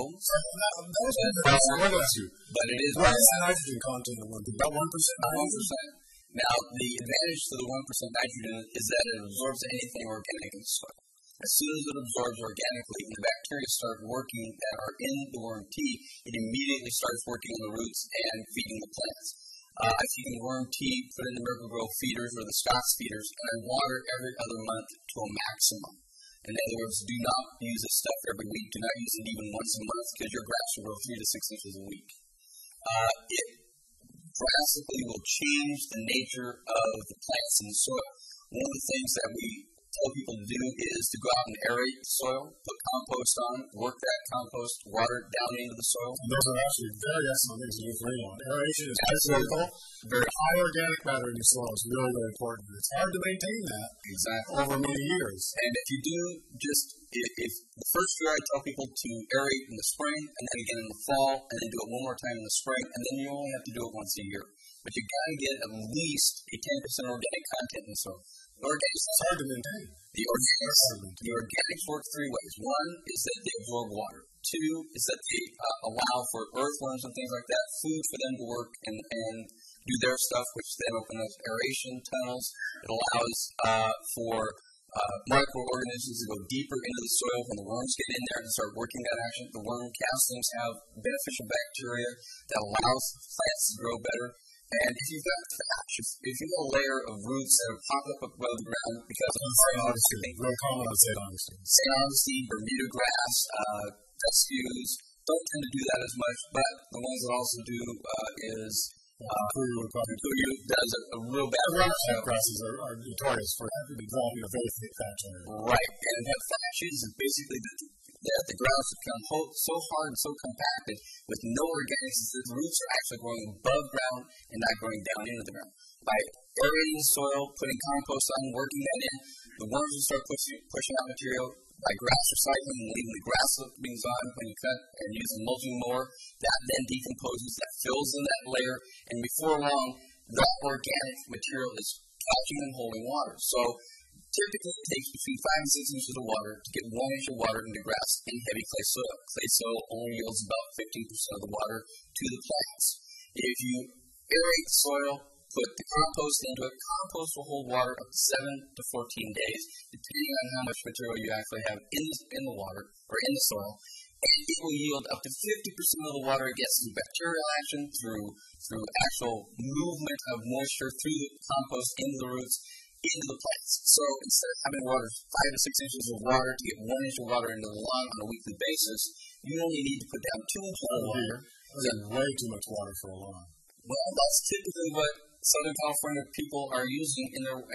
But it is. What is the nitrogen content of one? About 1%? 1%. Now, the advantage to the 1% nitrogen is that it absorbs anything organic in the soil. As soon as it absorbs organically and the bacteria start working that are in the worm tea, it immediately starts working on the roots and feeding the plants. I feed the worm tea, put it in the Miracle-Gro feeders or the Scott's feeders, and I water every other month to a maximum. In other words, do not use this stuff every week. Do not use it even once a month because your grass will grow 3 to 6 inches a week. It drastically will change the nature of the plants in the soil. One of the things that we tell people to do is to go out and aerate the soil, put compost on, work that compost, water it down into the soil. And those are actually very excellent things to do for anyone. Aeration is critical. Very high organic matter in your soil is really, really important. It's hard to maintain that over many years. And if you do if the first year I tell people to aerate in the spring and then again in the fall and then do it one more time in the spring and then you only have to do it once a year. But you've got to get at least a 10% organic content in the soil. It's hard to maintain. The organics work 3 ways. 1 is that they absorb water. 2 is that they allow for earthworms and things like that, food for them to work and do their stuff, which then opens up aeration tunnels. It allows for microorganisms to go deeper into the soil when the worms get in there and start working that action. The worm castings have beneficial bacteria that allows plants to grow better. And if you've got thatch, if you've got a layer of roots that have popped up above the ground because of real common on St. Augustine. St. Augustine, Bermuda grass, fescues don't tend to do that as much, but the ones that also do is Kuyu does a real bad job. Grasses are notorious for developing a very thick thatch layer. Right, and that thatch is basically that the ground has become so hard and so compacted with no organics that the roots are actually growing above ground and not growing down into the ground. By aerating the soil, putting compost on, working that in, the worms will start pushing out material. By grass recycling and leaving the grass clippings on when you cut and use the mulching mower, that then decomposes, that fills in that layer, and before long, that organic material is catching and holding water. So typically it takes between 5 and 6 inches of water to get 1 inch of water into grass in heavy clay soil. Clay soil only yields about 15% of the water to the plants. If you aerate the soil, put the compost into it, compost will hold water up to 7 to 14 days, depending on how much material you actually have in the water or in the soil. And it will yield up to 50% of the water it gets through bacterial action, through actual movement of moisture through the compost into the roots, into the plants. So instead of having water 5 to 6 inches of water to get 1 inch of water into the lawn on a weekly basis, you only need to put down 2 inches of water. That's way too much water for a lawn. Well, that's typically what Southern California people are using in their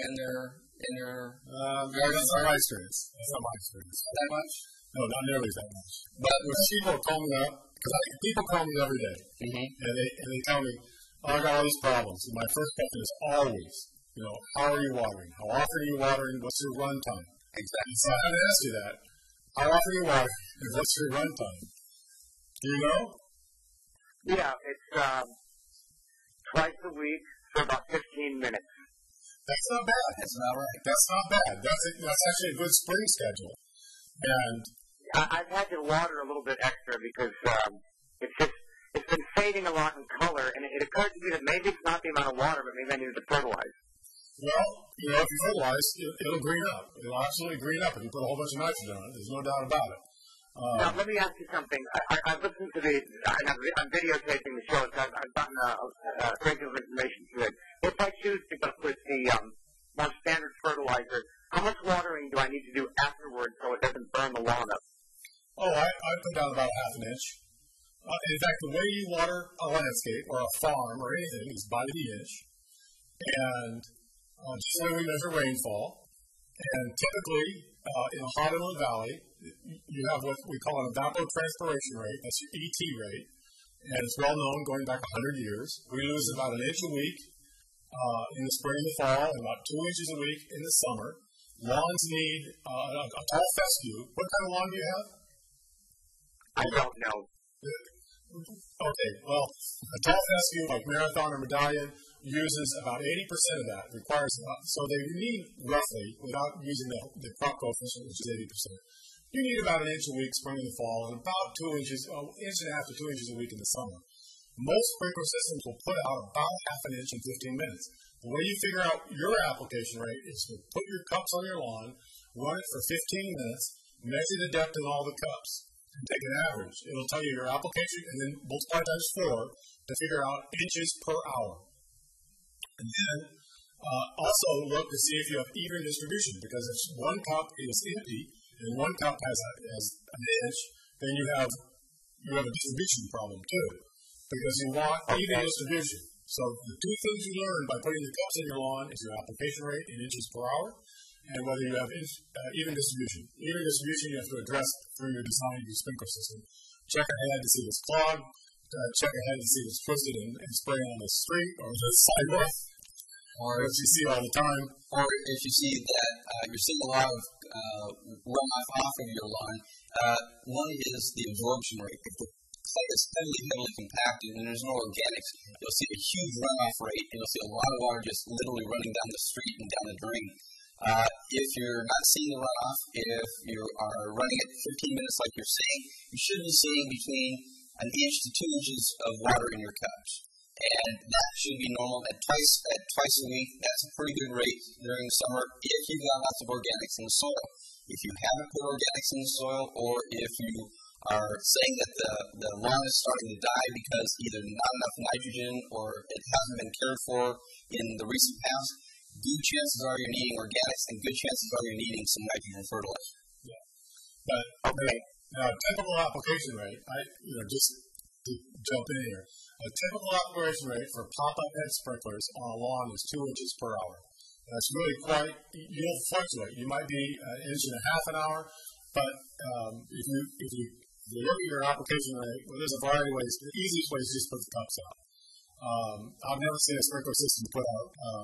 that's not my experience. Not that much? No, not nearly that much. But people call me up, because people call me every day, and they tell me, I got all these problems. And my first question is always, how are you watering? How often are you watering? What's your run time? Exactly. So I have to ask you that. How often are you watering? And what's your run time? Do you know? Yeah, it's twice a week for about 15 minutes. That's not bad. That's not right. That's not bad. That's actually a good spring schedule. And I've had to water a little bit extra because it's been fading a lot in color, and it occurred to me that maybe it's not the amount of water, but maybe I needed to fertilize. Well, if you fertilize, it'll green up. It'll absolutely green up if you put a whole bunch of nitrogen on it. There's no doubt about it. Now, let me ask you something. I've listened to I'm videotaping the show, so I've gotten a great deal of information through it. If I choose to go with the more standard fertilizer, how much watering do I need to do afterwards so it doesn't burn the lawn up? Oh, I put down about half an inch. In fact, the way you water a landscape or a farm or anything is by the inch. And just the way we measure rainfall. And typically, in a hot inland valley, you have what we call an evapotranspiration rate. That's your ET rate. And it's well known going back 100 years. We lose about an inch a week in the spring and the fall, and about 2 inches a week in the summer. Lawns need a tall fescue. What kind of lawn do you have? I don't know. Okay, well, a tall fescue like Marathon or Medallion uses about 80% of that, requires about, so they need roughly, without using the crop coefficient, which is 80%, you need about an inch a week spring and fall, and about 2 inches, inch and a half to 2 inches a week in the summer. Most sprinkler systems will put out about half an inch in 15 minutes. The way you figure out your application rate is to put your cups on your lawn, run it for 15 minutes, measure the depth in all the cups, and take an average. It'll tell you your application, and then multiply times 4 to figure out inches per hour. And then also look to see if you have even distribution, because if one cup is empty and one cup has an inch, then you have a distribution problem too, because you want even distribution. So the two things you learn by putting the cups in your lawn is your application rate in inches per hour, and whether you have even distribution. Even distribution you have to address through your design of your sprinkler system. Check ahead to see if it's clogged. Check ahead to see if it's twisted and spray on the street or the sidewalk, or if you see all the time. Or if you see that you're seeing a lot of runoff off of your lawn, one is the absorption rate. If the clay is heavily compacted and there's no organics, you'll see a huge runoff rate, and you'll see a lot of water just literally running down the street and down the drain. If you're not seeing the runoff, if you are running at 15 minutes like you're saying, you should be seeing between an inch to 2 inches of water in your cups. And that should be normal at twice a week. That's a pretty good rate during the summer if you've got lots of organics in the soil. If you haven't put organics in the soil, or if you are saying that the lawn is starting to die because either not enough nitrogen or it hasn't been cared for in the recent past, good chances are you're needing organics, and good chances are you're needing some nitrogen fertilizer. Yeah. But now, typical application rate, just to jump in here, a typical application rate for pop-up head sprinklers on a lawn is 2 inches per hour. That's really you'll fluctuate. You might be an inch and a half an hour, but if you look at your application rate, well, there's a variety of ways. The easiest way is just put the cups out. I've never seen a sprinkler system put out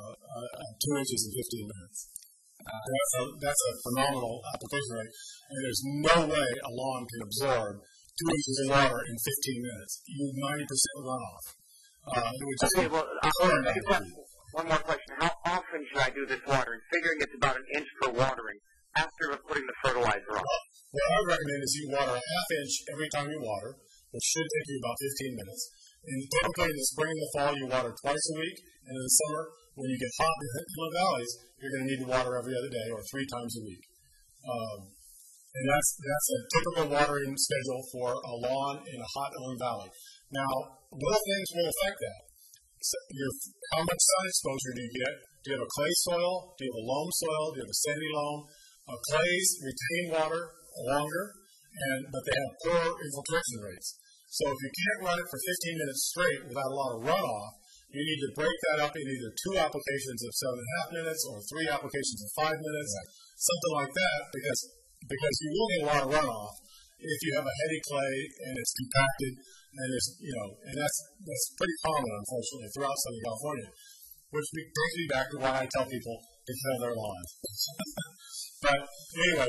2 inches in 15 minutes. That's a phenomenal application rate, and there's no way a lawn can absorb 2 inches of water in 15 minutes. You have 90% runoff. Okay, well, one more question. How often should I do this watering? Figuring it's about an inch per watering after putting the fertilizer on. What I would recommend is you water a half inch every time you water, which should take you about 15 minutes. And typically in the spring and the fall, you water twice a week, and in the summer, when you get hot in the valleys, you're going to need to water every other day or 3 times a week. And that's a typical watering schedule for a lawn in a hot inland valley. Now, little things will affect that. So how much sun exposure do you get? Do you have a clay soil? Do you have a loam soil? Do you have a sandy loam? Clays retain water longer, but they have poor infiltration rates. So if you can't run it for 15 minutes straight without a lot of runoff, you need to break that up in either 2 applications of 7.5 minutes or 3 applications of 5 minutes, something like that, because you will get a lot of runoff if you have a heavy clay and it's compacted, and and that's pretty common, unfortunately, throughout Southern California, which brings me back to why I tell people to till their lawns. But anyway,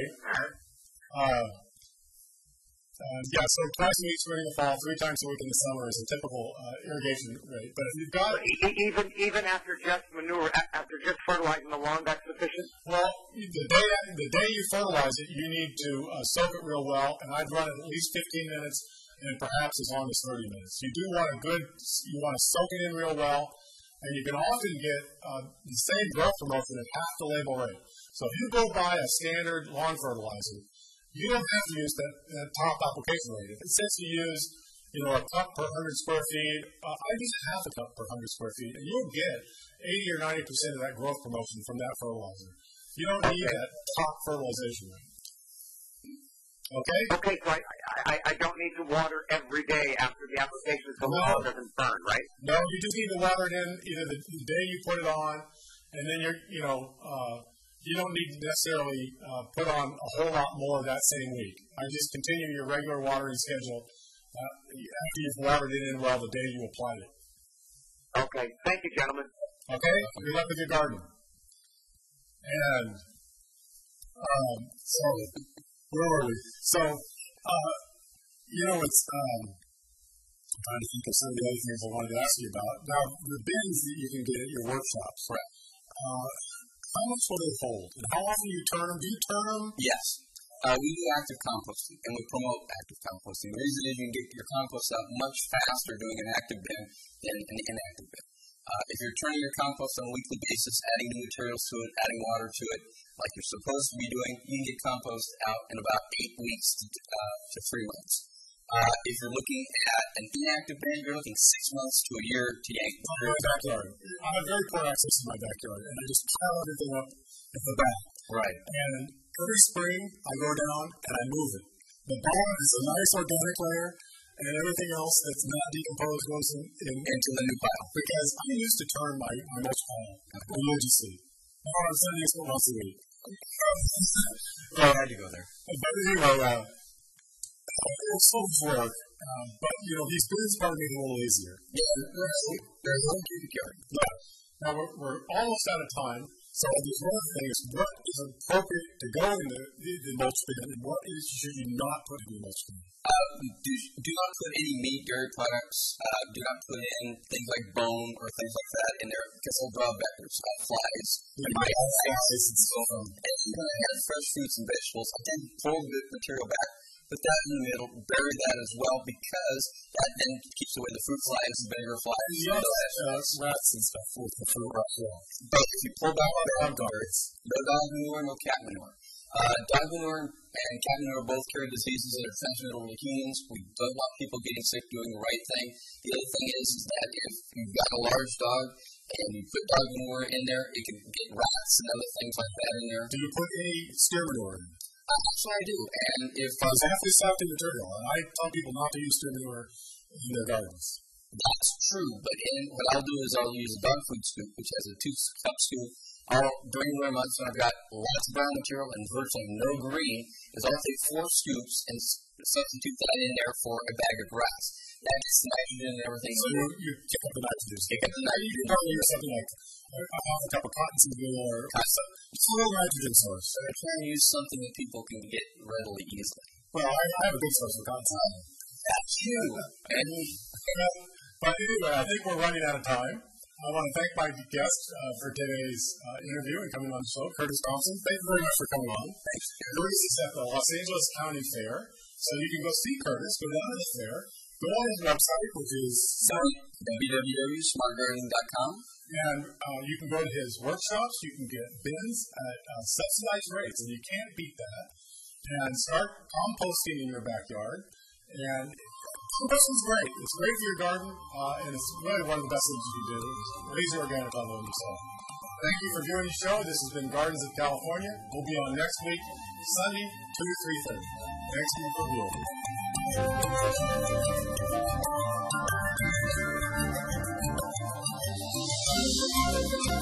so twice a week spring and fall, 3 times a week in the summer is a typical irrigation rate. But if you've got even after just manure, after just fertilizing the lawn, that's sufficient. Well, the day you fertilize it, you need to soak it real well, and I'd run it at least 15 minutes, and perhaps as long as 30 minutes. You want to soak it in real well, and you can often get the same growth promotion at half the label rate. So if you go buy a standard lawn fertilizer, you don't have to use that top application rate. If it says to use, a cup per 100 square feet, I use half a cup per 100 square feet, and you'll get 80 or 90% of that growth promotion from that fertilizer. You don't need that top fertilization rate. Okay? Okay, so I don't need to water every day after the application so the lawn doesn't burn, right? No, you just need to water it in either the day you put it on, and then you don't need to necessarily put on a whole lot more that same week. I just continue your regular watering schedule after you've watered it in well the day you applied it. Okay. Thank you, gentlemen. Okay? Good luck with your garden. And so, where were we? So, it's I'm trying to think of some of the other things I wanted to ask you about. Now, the bins that you can get at your workshops, Right. How much will they hold? And how often do you turn them? Do you turn them? Yes. We do active composting, and we promote active composting. The reason is you can get your compost out much faster doing an active bin than an inactive bin. If you're turning your compost on a weekly basis, adding new materials to it, adding water to it, like you're supposed to be doing, you can get compost out in about 8 weeks to 3 months. If you're looking at an inactive bin, you're looking 6 months to a year to yank. In my backyard. I have very poor access to my backyard, and I just pile everything up at the back. Right. And every spring, I go down and I move it. The bottom is a nice organic layer, and everything else that's not decomposed goes into the new pile. Because I used to turn my mulch pile religiously. Now I'm sending it once a week. I had to go there. But anyway, it's so much work. But, these bins probably make it a little easier. Yeah, there's one cubic yard. Yeah. Now, we're almost out of time. So there's one thing is what is appropriate to go in the mulch bin and what should you not put in the mulch bin? Do not put any meat, dairy products. Do not put in things like bone or things like that in there because they'll draw vectors, flies, and mice, and so on. And you're going to have fresh fruits and vegetables. Then pull the material back. Put that in the middle, bury that as well because that then keeps away the fruit flies and vinegar flies. Rats and stuff with the fruit rot. But if you pull back on guards, no dog manure, no cat manure. Dog manure and cat manure both carry diseases that are transmitted over to humans. We don't want people getting sick doing the right thing. The other thing is that if you've got a large dog and you put dog manure in there, it can get rats and other things like that in there. Do you put any steer manure in? Actually, I do. And if half this after material, and I tell people not to use steer manure in their gardens. That's true, but what I'll do is I'll use a dog food scoop, which has a 2-cup scoop. During the winter months when I've got lots of brown material and virtually no green, I'll take 4 scoops and substitute that in there for a bag of grass. That gets the nitrogen and everything. So you kick up the nitrogen. Kick up the nitrogen. You can probably use something like a cup of cottonseed oil or it's a little nitrogen source. So I try and use something that people can get readily easily. Well, I have a good source of cottonseed. That's you. But anyway, I think we're running out of time. I want to thank my guest for today's interview and coming on the show, Curtis Thompson. Thank you very much for coming on. Thanks. Curtis is at the Los Angeles County Fair, so you can go see Curtis, go down to the fair, go on his website, which is www.smartgardening.com. And you can go to his workshops. You can get bins at subsidized rates, and you can't beat that. And start composting in your backyard. And composting is great. It's great for your garden, and it's really one of the best things you can do. Raise your organic level yourself. Thank you for viewing the show. This has been Gardens of California. We'll be on next week, Sunday, 2 to 3:30. Thanks for viewing.